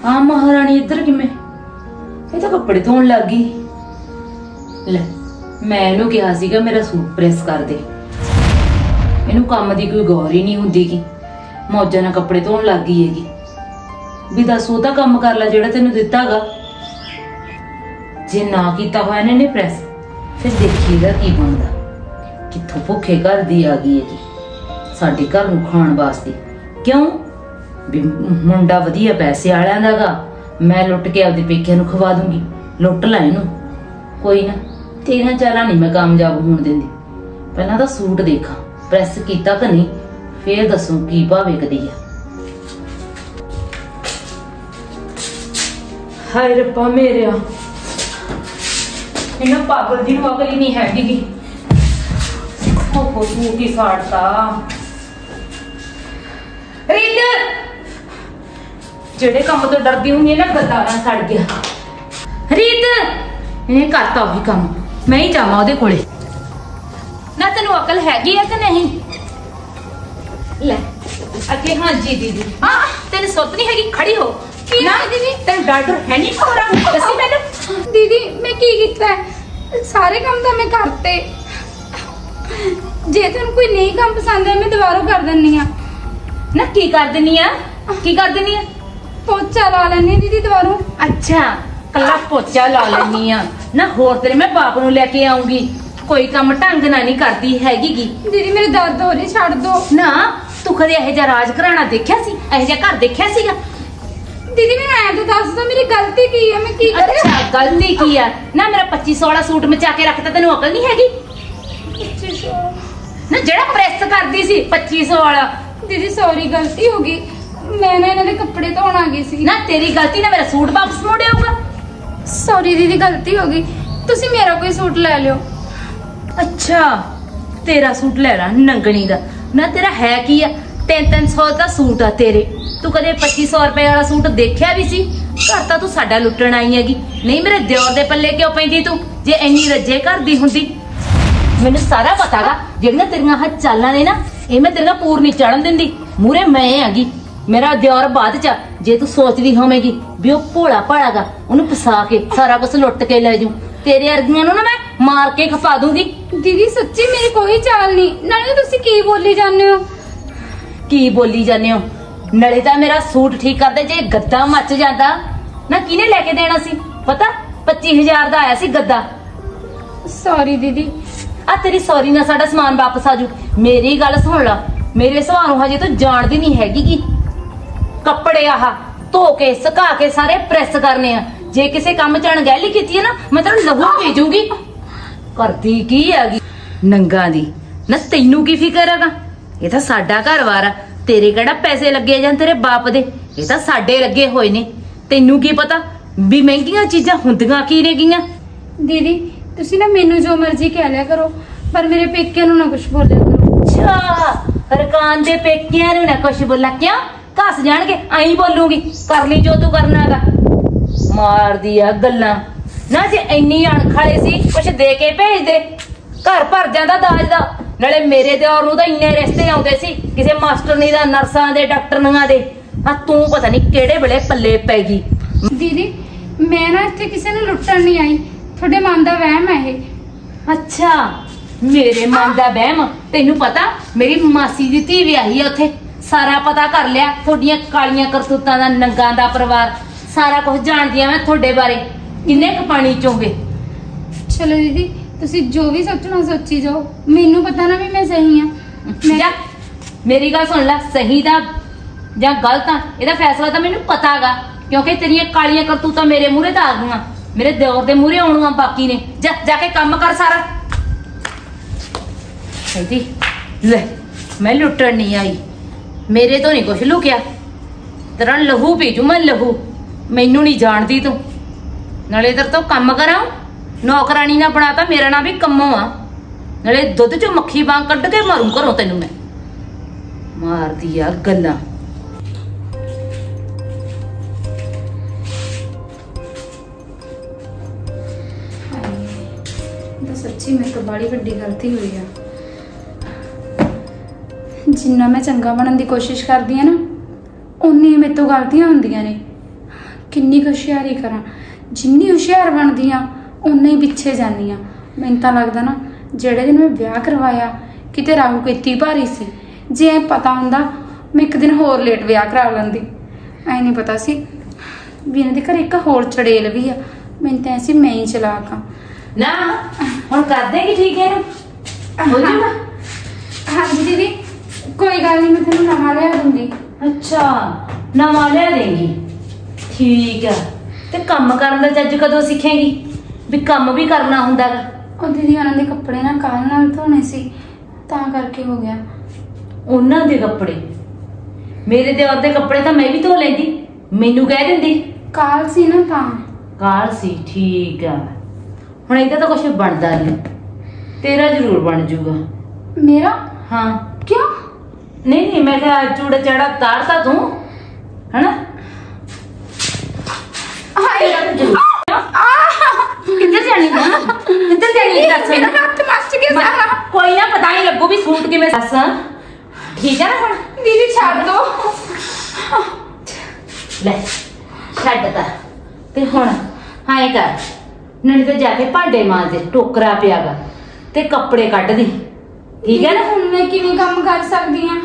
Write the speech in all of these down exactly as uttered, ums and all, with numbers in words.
आ महारानी इधर किवें? ये तो कपड़े धोन लग गई। ले मैं इहनूं कहा सीगा मेरा सूट प्रेस कर दे। इहनूं काम दी कोई गौर ही नहीं हुंदी कि मौजां नाल कपड़े धोन लग गई हैगी। भी दस ओहदा काम कर ला जिहड़ा तैनूं दित्ता गा। जे ना कीता होया इहने ने प्रेस फिर देखीदा की बनदा। कित्थों भुखे घर दी आ गई हैगी साडे घर नूं खाण वास्ते। क्यों भी मुंडा वधिया पैसे वालियां दा गा, मैं लुट के आपदे पेकिਆਂ ਨੂੰ खवा दूंगी। लुट ला इहनूं कोई ना, तेरा चाला नहीं मैं कामयाब होण दिंदी। पहला तां सूट देखा प्रेस कीता कि नहीं, फिर दसूं की भाव विकदी आ। हाय रब्बा मेरेया, इन्हां पागल जी नूं अकल ही नहीं हैगी। ओहो सूट ही साड़ता। रीत जेड़े काम तो डरदी हुंदी ना गद्दारा सड़ गया। रीत इन्हें करता वही काम, मैं ही जावां ओहदे कोले। ना तैनूं अकल हैगी है कि नहीं? ले अगे हाँ जी दीदी। हाँ तेन सुत नहीं हैगी, खड़ी हो ना दीदी। तेन डर है नहीं थोड़ा? दसी मैनूं दीदी मैं की कीता है? सारे काम तो मैं करते। जे तेन कोई नहीं काम पसंद है मैं दोबारा कर दिन्नी आ। ना की कर दिन्नी आ? की कर दिन्नी आ? पोचा ला लेनी दीदी दोबारा। अच्छा कला पोचा ला लेनी आ ना? होर तेरे मैं बाप नूं लेके आऊंगी। कोई काम ढंग ना नहीं करती हैगी की। दीदी मेरे दर्द हो रही, छड़ दो ना। तू कदे ਇਹੋ ਜਿਹਾ राज घराना देखिया सी? ਇਹੋ ਜਿਹਾ घर देखिया सीगा? दीदी मैंने ऐ तो दस दो मेरी गलती की है, मैं की करूं? अच्छा गलती की है ना? मेरा पच्चीस सौ वाला सूट मचा के रखता, तेनू अकल नहीं हैगी? पच्चीस सौ ना जेड़ा प्रेस करदी सी पच्चीस सौ वाला। दीदी सॉरी गलती हो गई, मैं ना इन्हां दे कपड़े धोण आ गई सी ना। तेरी गलती ना मेरा सूट वापस मोड़ आऊगा। सॉरी दीदी गलती हो गई, तुसी मेरा कोई सूट ले लियो। अच्छा तेरा सूट ले ला नंगनी दा ना। तेरा है की है? तीन तीन सौ का सूट आ तेरे। तू कदे पच्चीस सौ रुपए वाला सूट देखिया भी सी? घर तां तू साडा लुट्टण आई हैगी। नहीं मेरे दिओर दे पल्ले क्यों पैंदी तू? जे इन्नी रज्जे घर दी हुंदी। मैनू सारा पता गा ਜਿਹੜੀਆਂ तेरियां हथ चालां ने ना, ये मैं तेरे पूर नहीं चढ़न दिंदी। मूरे मैं हैगी, मेरा दिओर बाद च। जे तू सोचदी होवेगी भी ओह भोला भाला गा, ओनू फसा के सारा कुछ लुट के ले जूं, तेरे अर्गियां नू ना मैं मार के खपा दूंगी। दीदी सच्ची मेरी कोई चाल नहीं। नाले तुसी की बोली जाने हो? की बोली जाने हो? नले तां मेरा सूट ठीक कर दे। जे गद्दा मच जांदा ना किने लेके देना सी? पता पच्चीस हजार दा आया सी गद्दा। सॉरी दीदी। आ तेरी सॉरी ना साडा समान वापस आ जू। मेरी गल सुन ला, मेरे सुभाਅ नूं हजे तू जाणदी नहीं हैगी की। कपड़े आह धो के सुका के सारे प्रेस करने आ। जे किसी काम च अणगहली कीती है ना, मैं तेनू लहू भेजूंगी। करदी की हैगी नंगा दी ना? तैनू की फिकर हैगा? ये तां साडा घर-बार आ। तेरे किहड़ा पैसे लगे जां तेरे बाप दे? ये तां साडे लगे होए ने। तैनू की पता भी महंगियां चीजां हुंदियां की ने गियां? दीदी तुसी ना मैनू जो मर्जी कह लिया करो, पर मेरे पेके नू ना कुछ बोलिया करो। अच्छा रकान दे पेकियां नू ना कुछ बोला? क्यों घस जाणगे? आई बोलूंगी, कर ली जो तू करना हैगा। मार दिया गल्लां ना। जे इन्नी अणखाले सी कुछ दे के भेज दे, घर भर जांदा दाज दा। नाले मेरे दिओर नूं तां इन्ने रिश्ते आउंदे सी किसे मास्टरनी दा, नर्सां दे, डॉक्टरनियां दे। आ तू पता नहीं केड़े वेले पल्ले पै गई। दीदी मैं ना इत्थे किसे नूं लुट्टण नहीं आई, थोड़े मन दा वहम है ये। अच्छा मेरे मन दा वहम? तैनू पता मेरी मासी दी धी विआही है उत्थे, सारा पता कर लिया। थोड़ियां कालियां करतूतां दा, नंगां दा परिवार, सारा कुछ जानदी मैं थोड़े बारे। किन्ने क पानी चोंगे। चलो दीदी तुसी जो भी सोचना सोची जाओ, मैनू पता ना भी मैं सही हाँ। मैं... जा मेरी गल सुन ला, सही दा जां गलत आ इहदा फैसला तां मैनू पता गा, क्योंकि तेरियां कालियां करतूतां मेरे मूहरे तां आ गईयां, मेरे दिओर दे मूहरे आउणियां बाकी ने। जा जाके काम कर सारा। कहती ले मैं लुट्टण नहीं आई, मेरे तो नहीं कुछ लुकिया। तेरा लहू भेजू मैं, लहू। मैनू नहीं जानती तू। नाले इधर तो काम करा, नौकरानी ना बनाता, मेरा ना भी कम्मो आ। नाले दुध चो मक्खी बांग कढ़ के मारू घरों तेनू मैं। मार दिया गल्लां। सच्ची मेरे तो बड़ी वड्डी गलती हुई है। जिन्ना मैं चंगा बनने की कोशिश करती है ना, उन्नी मेरे तो गलतियां होंदियां ने। ਕਿੰਨੀ ਕੁ ਹੁਸ਼ਿਆਰੀ ਕਰਾਂ। ਜਿੰਨੀ ਹੁਸ਼ਿਆਰ ਬਣਦੀ ਆ ਉਨਾ ਹੀ ਪਿੱਛੇ ਜਾਂਦੀ ਆ। ਮੈਨੂੰ ਤਾਂ ਲੱਗਦਾ ਨਾ ਜਿਹੜੇ ਦਿਨ ਮੈਂ ਵਿਆਹ ਕਰਵਾਇਆ ਕਿਤੇ ਰਾਹੂ ਕੀਤੀ ਭਾਰੀ ਸੀ। ਜੇ ਐ ਪਤਾ ਹੁੰਦਾ ਮੈਂ ਇੱਕ ਦਿਨ ਹੋਰ ਲੇਟ ਵਿਆਹ ਕਰਾ ਲੈਂਦੀ। ਐ ਨਹੀਂ ਪਤਾ ਸੀ ਵੀ ਇਹਨਾਂ ਦੇ ਘਰ ਇੱਕ ਹੋਰ ਚੜੇਲ ਵੀ ਆ। ਮੈਨੂੰ ਤਾਂ ਐਸੀ ਮੈਂ ਹੀ ਚਲਾਕ ਆ ਨਾ। ਹੁਣ ਕਰ ਦੇਗੀ ਠੀਕ ਹੈ ਇਹਨੂੰ? ਹੋ ਜਾਊਗਾ? ਹਾਂਜੀ ਦੀਦੀ ਕੋਈ ਗੱਲ ਨਹੀਂ, ਮੈਂ ਤੈਨੂੰ ਨਵਾਂ ਲਿਆ ਦੂੰਗੀ। ਅੱਛਾ ਨਵਾਂ ਲਿਆ ਦੇਂਗੀ, ਠੀਕ ਆ। ਤੇ ਕੰਮ ਕਰਨ ਦਾ ਚੱਜ ਕਦੋਂ ਸਿੱਖੇਗੀ ਵੀ ਕੰਮ ਵੀ ਕਰਨਾ ਹੁੰਦਾ ਗਾ? ਉਹ ਦੀਦੀ ਉਹਨਾਂ ਦੇ ਕੱਪੜੇ ਨਾ ਕੱਲ੍ਹ ਨਾਲ ਧੋਣੇ ਸੀ ਤਾਂ ਕਰਕੇ ਹੋ ਗਿਆ। ਉਹਨਾਂ ਦੇ ਕੱਪੜੇ? ਮੇਰੇ ਤੇ ਉਹਦੇ ਕੱਪੜੇ ਤਾਂ ਮੈਂ ਵੀ ਧੋ ਲੈਂਦੀ, ਮੈਨੂੰ ਕਹਿ ਦਿੰਦੀ। ਕਾਲ ਸੀ ਨਾ ਤਾਂ। ਕਾਲ ਸੀ, ਠੀਕ ਆ। ਹੁਣ ਇਹਦਾ ਤਾਂ ਕੁਛ ਬਣਦਾ ਨਹੀਂ, ਤੇਰਾ ਜ਼ਰੂਰ ਬਣ ਜਾਊਗਾ। ਮੇਰਾ? ਹਾਂ। ਕਿਉਂ? ਨਹੀਂ ਨਹੀਂ ਮੈਂ ਕਿਹਾ ਚੂੜਾ ਚਾੜਾ ਤਾਰਤਾ ਤੂੰ ਹਨਾ। ਕਿੱਧਰ ਜਾਣੀ ਹੈ? ਕਿੱਧਰ ਜਾਣੀ ਹੈ? ਮੇਰਾ ਹੱਥ ਮੱਚ ਗਿਆ ਸਾਰਾ। ਕੋਈ ਨਾ ਪਤਾ ਨਹੀਂ ਲੱਗੂ ਵੀ ਸੂਟ ਕਿਵੇਂ ਦੱਸ। ਠੀਕ ਹੈ ਨਾ? ਹੁਣ ਦੀਦੀ ਛੱਡ ਦੋ। ਲੈ ਛੱਡਤਾ। ਤੇ ਹੁਣ ਹਾਂ ਕਰ, ਨਹੀਂ ਤੇ ਜਾ ਕੇ ਭਾਂਡੇ ਮਾਂਜ ਦੇ, ਟੋਕਰਾ ਪਿਆਗਾ ਤੇ ਕੱਪੜੇ ਕੱਢ ਦੀ। ਠੀਕ ਹੈ ਨਾ? ਹੁਣ ਮੈਂ ਕਿਵੇਂ ਕੰਮ ਕਰ ਸਕਦੀ ਆ?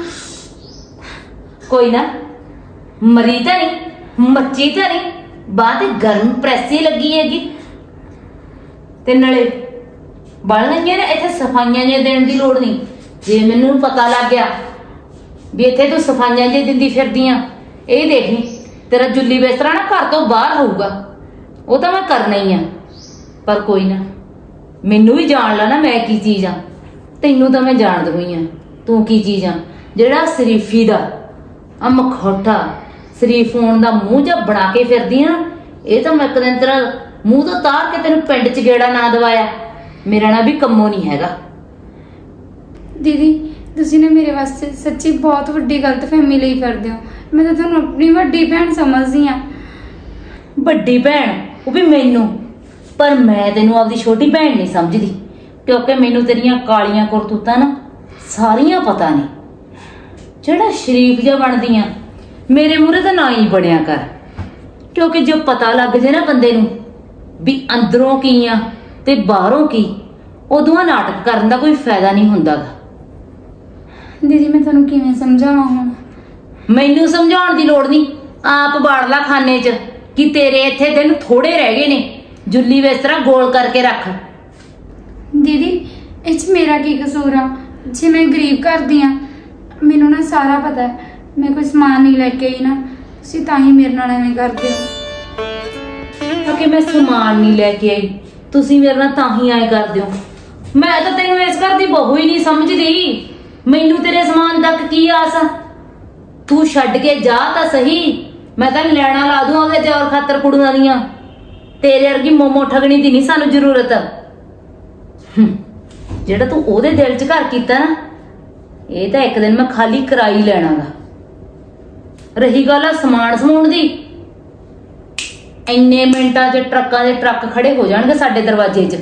ਕੋਈ ਨਾ, ਮਰੀ ਤਾਂ ਨਹੀਂ, ਮੱਚੀ ਤਾਂ ਨਹੀਂ, ਬਾਹ ਤੇ ਗਰਮ ਪ੍ਰੈਸੀ ਲੱਗੀ ਹੈਗੀ। ਤੇ ਨਾਲੇ ਬਣ ਗਈਆਂ ਨਾ ਇੱਥੇ ਸਫਾਈਆਂ ਜੇ ਦੇਣ ਦੀ ਲੋੜ ਨਹੀਂ। ਜੇ ਮੈਨੂੰ ਪਤਾ ਲੱਗ ਗਿਆ ਵੀ ਇੱਥੇ ਤੂੰ ਸਫਾਈਆਂ ਜੇ ਦਿੰਦੀ ਫਿਰਦੀ ਆ, ਇਹ ਦੇਖੀ ਤੇਰਾ ਜੁੱਲੀ ਬਿਸਤਰਾ ਨਾ ਘਰ ਤੋਂ ਬਾਹਰ ਹੋਊਗਾ। ਉਹ ਤਾਂ ਮੈਂ ਕਰਨਾ ਹੀ ਆ, ਪਰ ਕੋਈ ਨਾ, ਮੈਨੂੰ ਵੀ ਜਾਣ ਲਾ ਨਾ ਮੈਂ ਕੀ ਚੀਜ਼ ਆ। ਤੈਨੂੰ ਤਾਂ ਮੈਂ ਜਾਣ ਦੂੰਗੀ ਆ ਤੂੰ ਕੀ ਚੀਜ਼ ਆ। ਜਿਹੜਾ ਸ਼ਰੀਫੀ ਦਾ ਆ ਮਖੌਟਾ ਸ਼ਰੀਫ ਹੋਣ ਦਾ ਮੂੰਹ ਜਿਹਾ ਬਣਾ ਕੇ ਫਿਰਦੀ ਆ, ਇਹ ਤਾਂ ਮੈਂ ਇੱਕ ਦਿਨ ਤੇਰਾ ਮੂੰਹ ਤੋਂ ਤਾਰ ਕੇ ਤੈਨੂੰ ਪਿੰਡ 'ਚ ਗੇੜਾ ਨਾ ਦਵਾਇਆ, ਮੇਰਾ ਨਾ ਵੀ ਕੰਮੋਂ ਨਹੀਂ ਹੈਗਾ। ਦੀਦੀ ਤੁਸੀਂ ਨੇ ਮੇਰੇ ਵਾਸਤੇ ਸੱਚੀ ਬਹੁਤ ਵੱਡੀ ਗਲਤਫਹਿਮੀ ਲਈ ਫਿਰਦੇ ਹੋ। ਮੈਂ ਤਾਂ ਤੁਹਾਨੂੰ ਆਪਣੀ ਵੱਡੀ ਭੈਣ ਸਮਝਦੀ ਆ। ਵੱਡੀ ਭੈਣ? ਉਹ ਵੀ ਮੈਨੂੰ? ਪਰ ਮੈਂ ਤੈਨੂੰ ਆਪਦੀ ਛੋਟੀ ਭੈਣ ਨਹੀਂ ਸਮਝਦੀ, ਕਿਉਂਕਿ ਮੈਨੂੰ ਤੇਰੀਆਂ ਕਾਲੀਆਂ ਕਰਤੂਤਾਂ ਨਾ ਸਾਰੀਆਂ ਪਤਾ ਨੇ। ਜਿਹੜਾ ਸ਼ਰੀਫ ਜਿਹਾ ਬਣਦੀ ਆ ਮੇਰੇ ਮੂਹਰੇ ਤਾਂ ਨਾ ਹੀ ਬਣਿਆ ਕਰ, ਕਿਉਂਕਿ ਜੇ ਪਤਾ ਲੱਗ ਜੇ ਨਾ ਬੰਦੇ ਨੂੰ ਵੀ ਅੰਦਰੋਂ ਕੀ ਆ ਤੇ ਬਾਹਰੋਂ ਕੀ, ਉਦੋਂ ਨਾਟਕ ਕਰਨ ਦਾ ਕੋਈ ਫਾਇਦਾ ਨਹੀਂ ਹੁੰਦਾ। ਦੀਦੀ ਮੈਂ ਤੁਹਾਨੂੰ ਕਿਵੇਂ ਸਮਝਾਵਾਂ? ਹੁਣ ਮੈਨੂੰ ਸਮਝਾਉਣ ਦੀ ਲੋੜ ਨਹੀਂ, ਆਪ ਬਾੜ ਲਾ ਖਾਨੇ 'ਚ ਕਿ ਤੇਰੇ ਇੱਥੇ ਦਿਨ ਥੋੜੇ ਰਹਿ ਗਏ ਨੇ। ਜੁੱਲੀ ਬਿਸਤਰਾ ਗੋਲ ਕਰਕੇ ਰੱਖ। ਦੀਦੀ ਇਹ 'ਚ ਮੇਰਾ ਕੀ ਕਸੂਰ ਆ? ਜੇ ਮੈਂ ਗਰੀਬ ਘਰ ਦੀ ਆ, ਮੈਨੂੰ ਨਾ ਸਾਰਾ ਪਤਾ ਹੈ। ਮੈਂ ਕੋਈ ਸਮਾਨ ਨਹੀਂ ਲੈ ਕੇ ਆਈ ਨਾ, ਤੁਸੀਂ ਤਾਂ ਹੀ ਮੇਰੇ ਨਾਲ ਐਵੇਂ ਕਰਦੇ ਹੋ। ਕਿ ਮੈਂ ਸਮਾਨ ਨਹੀਂ ਲੈ ਕੇ ਆਈ, ਤੁਸੀਂ ਮੇਰੇ ਨਾਲ ਤਾਂ ਹੀ ਐਂ ਕਰਦੇ ਹੋ। ਮੈਂ ਤਾਂ ਤੈਨੂੰ ਇਸ ਘਰ ਦੀ ਬਹੂ ਹੀ ਨਹੀਂ ਸਮਝਦੀ। ਮੈਨੂੰ ਤੇਰੇ ਸਮਾਨ ਤੱਕ ਕੀ ਆਸ ਆ? ਤੂੰ ਛੱਡ ਕੇ ਜਾ ਤਾਂ ਸਹੀ, ਮੈਂ ਤਾਂ ਲੈਣਾ ਲਾ ਦੂੰ ਉਹਦੇ ਤੇ ਔਰ ਖਾਤਰ ਕੁੜੀਆਂ ਦੀਆਂ। ਤੇਰੇ ਵਰਗੀ ਮੋਮੋ ਠਗਣੀ ਦੀ ਨਹੀਂ ਸਾਨੂੰ ਜ਼ਰੂਰਤ। ਜਿਹੜਾ ਤੂੰ ਉਹਦੇ ਦਿਲ 'ਚ ਘਰ ਕੀਤਾ ਨਾ, ਇਹ ਤਾਂ ਇੱਕ ਦਿਨ ਮੈਂ ਖਾਲੀ ਕਰਾਈ ਲੈਣਾਗਾ। ਰਹੀ ਗੱਲ ਆ ਸਮਾਨ ਸਮੂਨ ਦੀ, ਇੰਨੇ ਮਿੰਟਾਂ 'ਚ ਟਰੱਕਾਂ ਦੇ ਟਰੱਕ ਖੜੇ ਹੋ ਜਾਣਗੇ ਸਾਡੇ ਦਰਵਾਜ਼ੇ 'ਚ।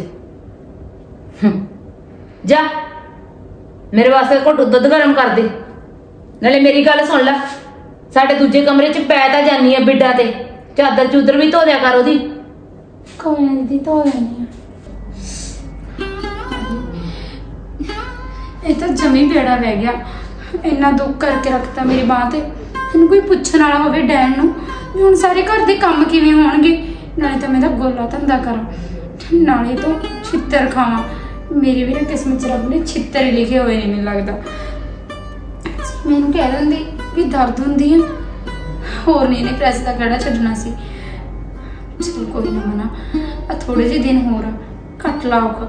ਜਾ ਮੇਰੇ ਵਾਸਤੇ ਘੁੱਟ ਦੁੱਧ ਗਰਮ ਕਰ ਦੇ। ਨਾਲੇ ਮੇਰੀ ਗੱਲ ਸੁਣ ਲੈ, ਸਾਡੇ ਦੂਜੇ ਕਮਰੇ 'ਚ ਪੈ ਤਾਂ ਜਾਨੀ ਆ ਬਿੱਡਾਂ ਤੇ, ਚਾਦਰ ਚੂਦਰ ਵੀ ਧੋ ਦਿਆ ਕਰ ਉਹਦੀ। ਕੋਈ ਨਾ ਦੀਦੀ ਧੋ ਲੈਣੀ ਆ। ਇਹ ਤਾਂ ਜਮੀ ਬੇੜਾ ਬਹਿ ਗਿਆ। ਇੰਨਾ ਦੁੱਖ ਕਰਕੇ ਰੱਖਤਾ ਮੇਰੀ ਬਾਂਹ ਤੇ। ਇਹਨੂੰ ਕੋਈ ਪੁੱਛਣ ਵਾਲਾ ਹੋਵੇ ਡੈਣ ਨੂੰ ਵੀ ਹੁਣ ਸਾਰੇ ਘਰ ਦੇ ਕੰਮ ਕਿਵੇਂ ਹੋਣਗੇ। ਨਾਲੇ ਤਾਂ ਮੈਂ ਤਾਂ ਗੋਲਾ ਧੰਦਾ ਕਰਾਂ, ਨਾਲੇ ਤੋਂ ਛਿੱਤਰ ਖਾਵਾਂ। ਮੇਰੀ ਵੀ ਨਾ ਕਿਸਮਤ 'ਚ ਰੱਬ ਨੇ ਛਿੱਤਰ ਹੀ ਲਿਖੇ ਹੋਏ ਨੇ ਮੈਨੂੰ ਲੱਗਦਾ। ਮੈਨੂੰ ਕਹਿ ਦਿੰਦੀ ਵੀ ਦਰਦ ਹੁੰਦੀ ਆ, ਹੋਰ ਨਹੀਂ ਇਹਨੇ ਪ੍ਰੈਸ ਦਾ ਕਿਹੜਾ ਛੱਡਣਾ ਸੀ। ਚਲ ਕੋਈ ਨਾ ਮਨਾ, ਆ ਥੋੜੇ ਜਿਹੇ ਦਿਨ ਹੋਰ ਕੱਟ ਲਾ ਔਖਾ।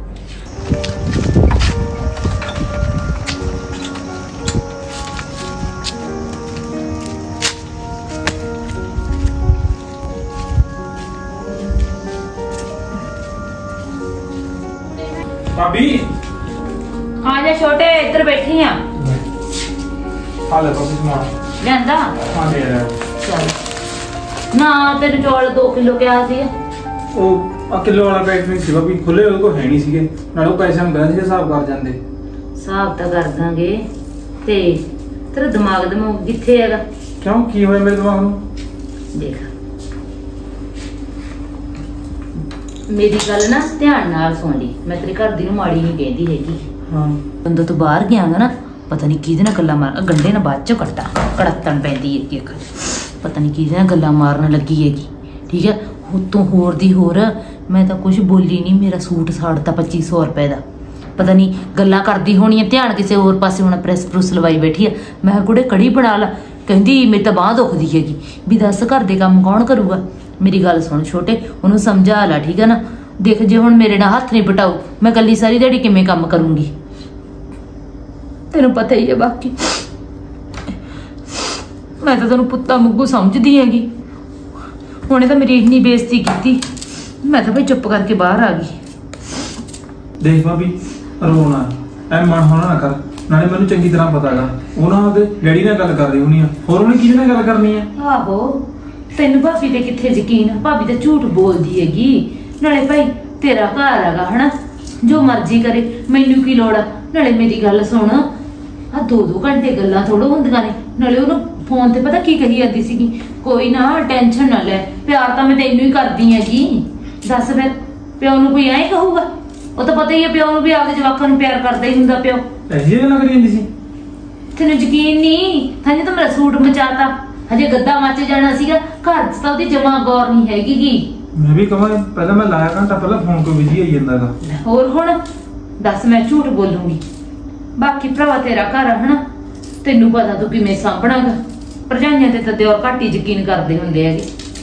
भाभी आ जा छोटे, इधर बैठी आ। हाल है भाभी समान लियांदा? हाँ ले रहा चल ना, तेरे चौल दो किलो क्या सी? ਉਹ ਆ ਕਿਲੋ ਵਾਲਾ ਪੈਕ ਨਹੀਂ ਸੀ ਭਾਬੀ, ਖੁੱਲੇ ਉਹਦੇ ਕੋਲ ਹੈ ਨਹੀਂ ਸੀਗੇ। ਨਾਲੇ ਉਹ ਪੈਸੇ ਨੂੰ ਕਹਿੰਦੇ ਸੀ ਹਿਸਾਬ ਕਰ ਜਾਂਦੇ। ਹਿਸਾਬ ਤਾਂ ਕਰ ਦਾਂਗੇ, ਤੇ ਤੇਰਾ ਦਿਮਾਗ ਦਿਮਾਗ ਕਿੱਥੇ ਹੈਗਾ? ਕਿਉਂ ਕੀ ਹੋਇਆ ਮੇਰੇ ਦਿਮਾਗ ਨੂੰ? ਦੇਖ ਮੇਰੀ ਗੱਲ ਨਾ ਧਿਆਨ ਨਾਲ ਸੁਣ ਲਈ, ਮੈਂ ਤੇਰੇ ਘਰ ਦੀ ਨੂੰ ਮਾੜੀ ਨਹੀਂ ਕਹਿੰਦੀ ਹੈਗੀ। ਹਾਂ ਬੰਦਾ ਤੂੰ ਬਾਹਰ ਗਿਆ ਗਾ ਨਾ, ਪਤਾ ਨਹੀਂ ਕਿਹਦੇ ਨਾਲ ਗੱਲਾਂ ਮਾਰ, ਗੰਡੇ ਨਾਲ ਬਾਅਦ ਚੋਂ ਕੱਟਾ ਕੜੱਤਣ ਪੈਂਦੀ ਹੈ ਕਿ ਪਤਾ ਨਹੀਂ ਕਿਹਦੇ ਨਾਲ ਗੱਲਾਂ ਮਾਰਨ ਲੱਗੀ ਹੈਗੀ। ਠੀਕ ਹੈ, ਉਤੋਂ ਹੋਰ ਦੀ ਹੋਰ ਮੈਂ ਤਾਂ ਕੁਝ ਬੋਲੀ ਨਹੀਂ, ਮੇਰਾ ਸੂਟ ਸਾੜਤਾ ਪੱਚੀ ਸੌ ਰੁਪਏ ਦਾ। ਪਤਾ ਨਹੀਂ ਗੱਲਾਂ ਕਰਦੀ ਹੋਣੀ ਹੈ, ਧਿਆਨ ਕਿਸੇ ਹੋਰ ਪਾਸੇ ਹੋਣਾ, ਪ੍ਰੈਸ ਪ੍ਰੂਸ ਲਵਾਈ ਬੈਠੀ ਆ। ਮੈਂ ਕਿਹਾ ਕੁੜੇ ਕੜੀ ਬਣਾ ਲਾ, ਕਹਿੰਦੀ ਮੇਰੀ ਤਾਂ ਬਾਂਹ ਦੁਖਦੀ ਹੈਗੀ। ਵੀ ਦੱਸ ਘਰ ਦੇ ਕੰਮ ਕੌਣ ਕਰੂਗਾ? ਮੇਰੀ ਗੱਲ ਸੁਣ ਛੋਟੇ, ਉਹਨੂੰ ਸਮਝਾ ਲਾ ਠੀਕ ਹੈ ਨਾ। ਦੇਖ ਜੇ ਹੁਣ ਮੇਰੇ ਨਾਲ ਹੱਥ ਨਹੀਂ ਪਟਾਊ, ਮੈਂ ਕੱਲੀ ਸਾਰੀ ਦਿਹਾੜੀ ਕਿਵੇਂ ਕੰਮ ਕਰੂੰਗੀ? ਤੈਨੂੰ ਪਤਾ ਹੀ ਹੈ। ਬਾਕੀ ਮੈਂ ਤਾਂ ਤੈਨੂੰ ਪੁੱਤਾਂ ਵਾਂਗੂ ਸਮਝਦੀ ਹੈਗੀ, ਹੁਣੇ ਤਾਂ ਮੇਰੀ ਇੰਨੀ ਬੇਇੱਜ਼ਤੀ ਕੀਤੀ, ਮੈਂ ਤਾਂ ਭਾਈ ਚੁੱਪ ਕਰਕੇ ਬਾਹਰ ਆ ਗਈ। ਦੇਖ ਭਾਬੀ ਰੋਣਾ ਐ ਮਨ ਹੋਣਾ ਨਾ ਕਰ, ਨਾਲੇ ਮੈਨੂੰ ਚੰਗੀ ਤਰ੍ਹਾਂ ਪਤਾ ਹੈਗਾ ਉਹਨਾਂ ਉਹਦੇ ਡੈਡੀ ਨਾਲ ਗੱਲ ਕਰਦੀ ਹੋਣੀ ਆ, ਹੋਰ ਉਹਨੇ ਕਿਹਦੇ ਨਾਲ ਗੱਲ ਕਰਨੀ ਆ? ਆਹੋ ਤੈਨੂੰ ਭਾਬੀ ਤੇ ਕਿੱਥੇ ਯਕੀਨ ਆ? ਭਾਬੀ ਤਾਂ ਝੂਠ ਬੋਲਦੀ ਹੈਗੀ। ਨਾਲੇ ਭਾਈ ਤੇਰਾ ਘਰ ਹੈਗਾ ਹਨਾ, ਜੋ ਮਰਜ਼ੀ ਕਰੇ, ਮੈਨੂੰ ਕੀ ਲੋੜ ਆ? ਨਾਲੇ ਮੇਰੀ ਗੱਲ ਸੁਣ, ਆ ਦੋ ਦੋ ਘੰਟੇ ਗੱਲਾਂ ਥੋੜੋ ਹੁੰਦੀਆਂ ਨੇ। ਨਾਲੇ ਉਹਨੂੰ ਫੋਨ ਤੇ ਪਤਾ ਕੀ ਕਹੀ ਜਾਂਦੀ ਸੀਗੀ, ਕੋਈ ਨਾ ਟੈਨਸ਼ਨ ਨਾ ਲੈ, ਪਿਆਰ ਤਾਂ ਮੈਂ ਤੈਨੂੰ ਹੀ ਕਰਦੀ ਹੈਗੀ। ਦੱਸ ਫਿਰ ਪਿਓ ਨੂੰ ਕੋਈ ਐਂ ਕਹੂਗਾ? ਉਹ ਤਾਂ ਪਤਾ ਹੀ ਹੈ ਪਿਓ ਨੂੰ ਵੀ ਆਪਦੇ ਜਵਾਕਾਂ ਨੂੰ ਪਿਆਰ ਕਰਦਾ ਹੀ ਹੁੰਦਾ ਪਿਓ। ਐਸੀ ਗੱਲ ਕਰੀ ਜਾਂਦੀ ਸੀ? ਤੈਨੂੰ ਯਕੀਨ ਨਹੀਂ? ਹਜੇ ਤਾਂ ਮੇਰਾ ਸੂਟ ਮਚਾਤਾ, ਹਜੇ ਗੱਦਾ ਮੱਚ ਜਾਣਾ ਸੀਗਾ। ਘਰ 'ਚ ਤਾਂ ਉਹਦੀ ਜਮਾ ਗੌਰ ਨਹੀਂ ਹੈਗੀ ਗੀ। ਮੈਂ ਵੀ ਕਹਾਂ ਪਹਿਲਾਂ ਮੈਂ ਲਾਇਆ ਘੰਟਾ ਪਹਿਲਾਂ ਫੋਨ ਕੋਈ ਬਿਜੀ ਆਈ ਜਾਂਦਾ ਗਾ। ਹੋਰ ਹੁਣ ਦੱਸ ਮੈਂ ਝੂਠ ਬੋਲੂੰਗੀ? ਬਾਕੀ ਭਰਾਵਾ ਤੇਰਾ ਘਰ ਆ ਹਨਾ, ਤੈਨੂੰ ਪਤਾ ਤੂੰ ਕਿਵੇਂ ਸਾਂਭਣਾਗਾ। ਭਰਜਾਈਆਂ ਤੇ ਤਾਂ ਦਿਓਰ ਘੱਟ ਹੀ ਯਕੀਨ ਕਰਦੇ ਹੁੰਦੇ ਹੈਗੇ।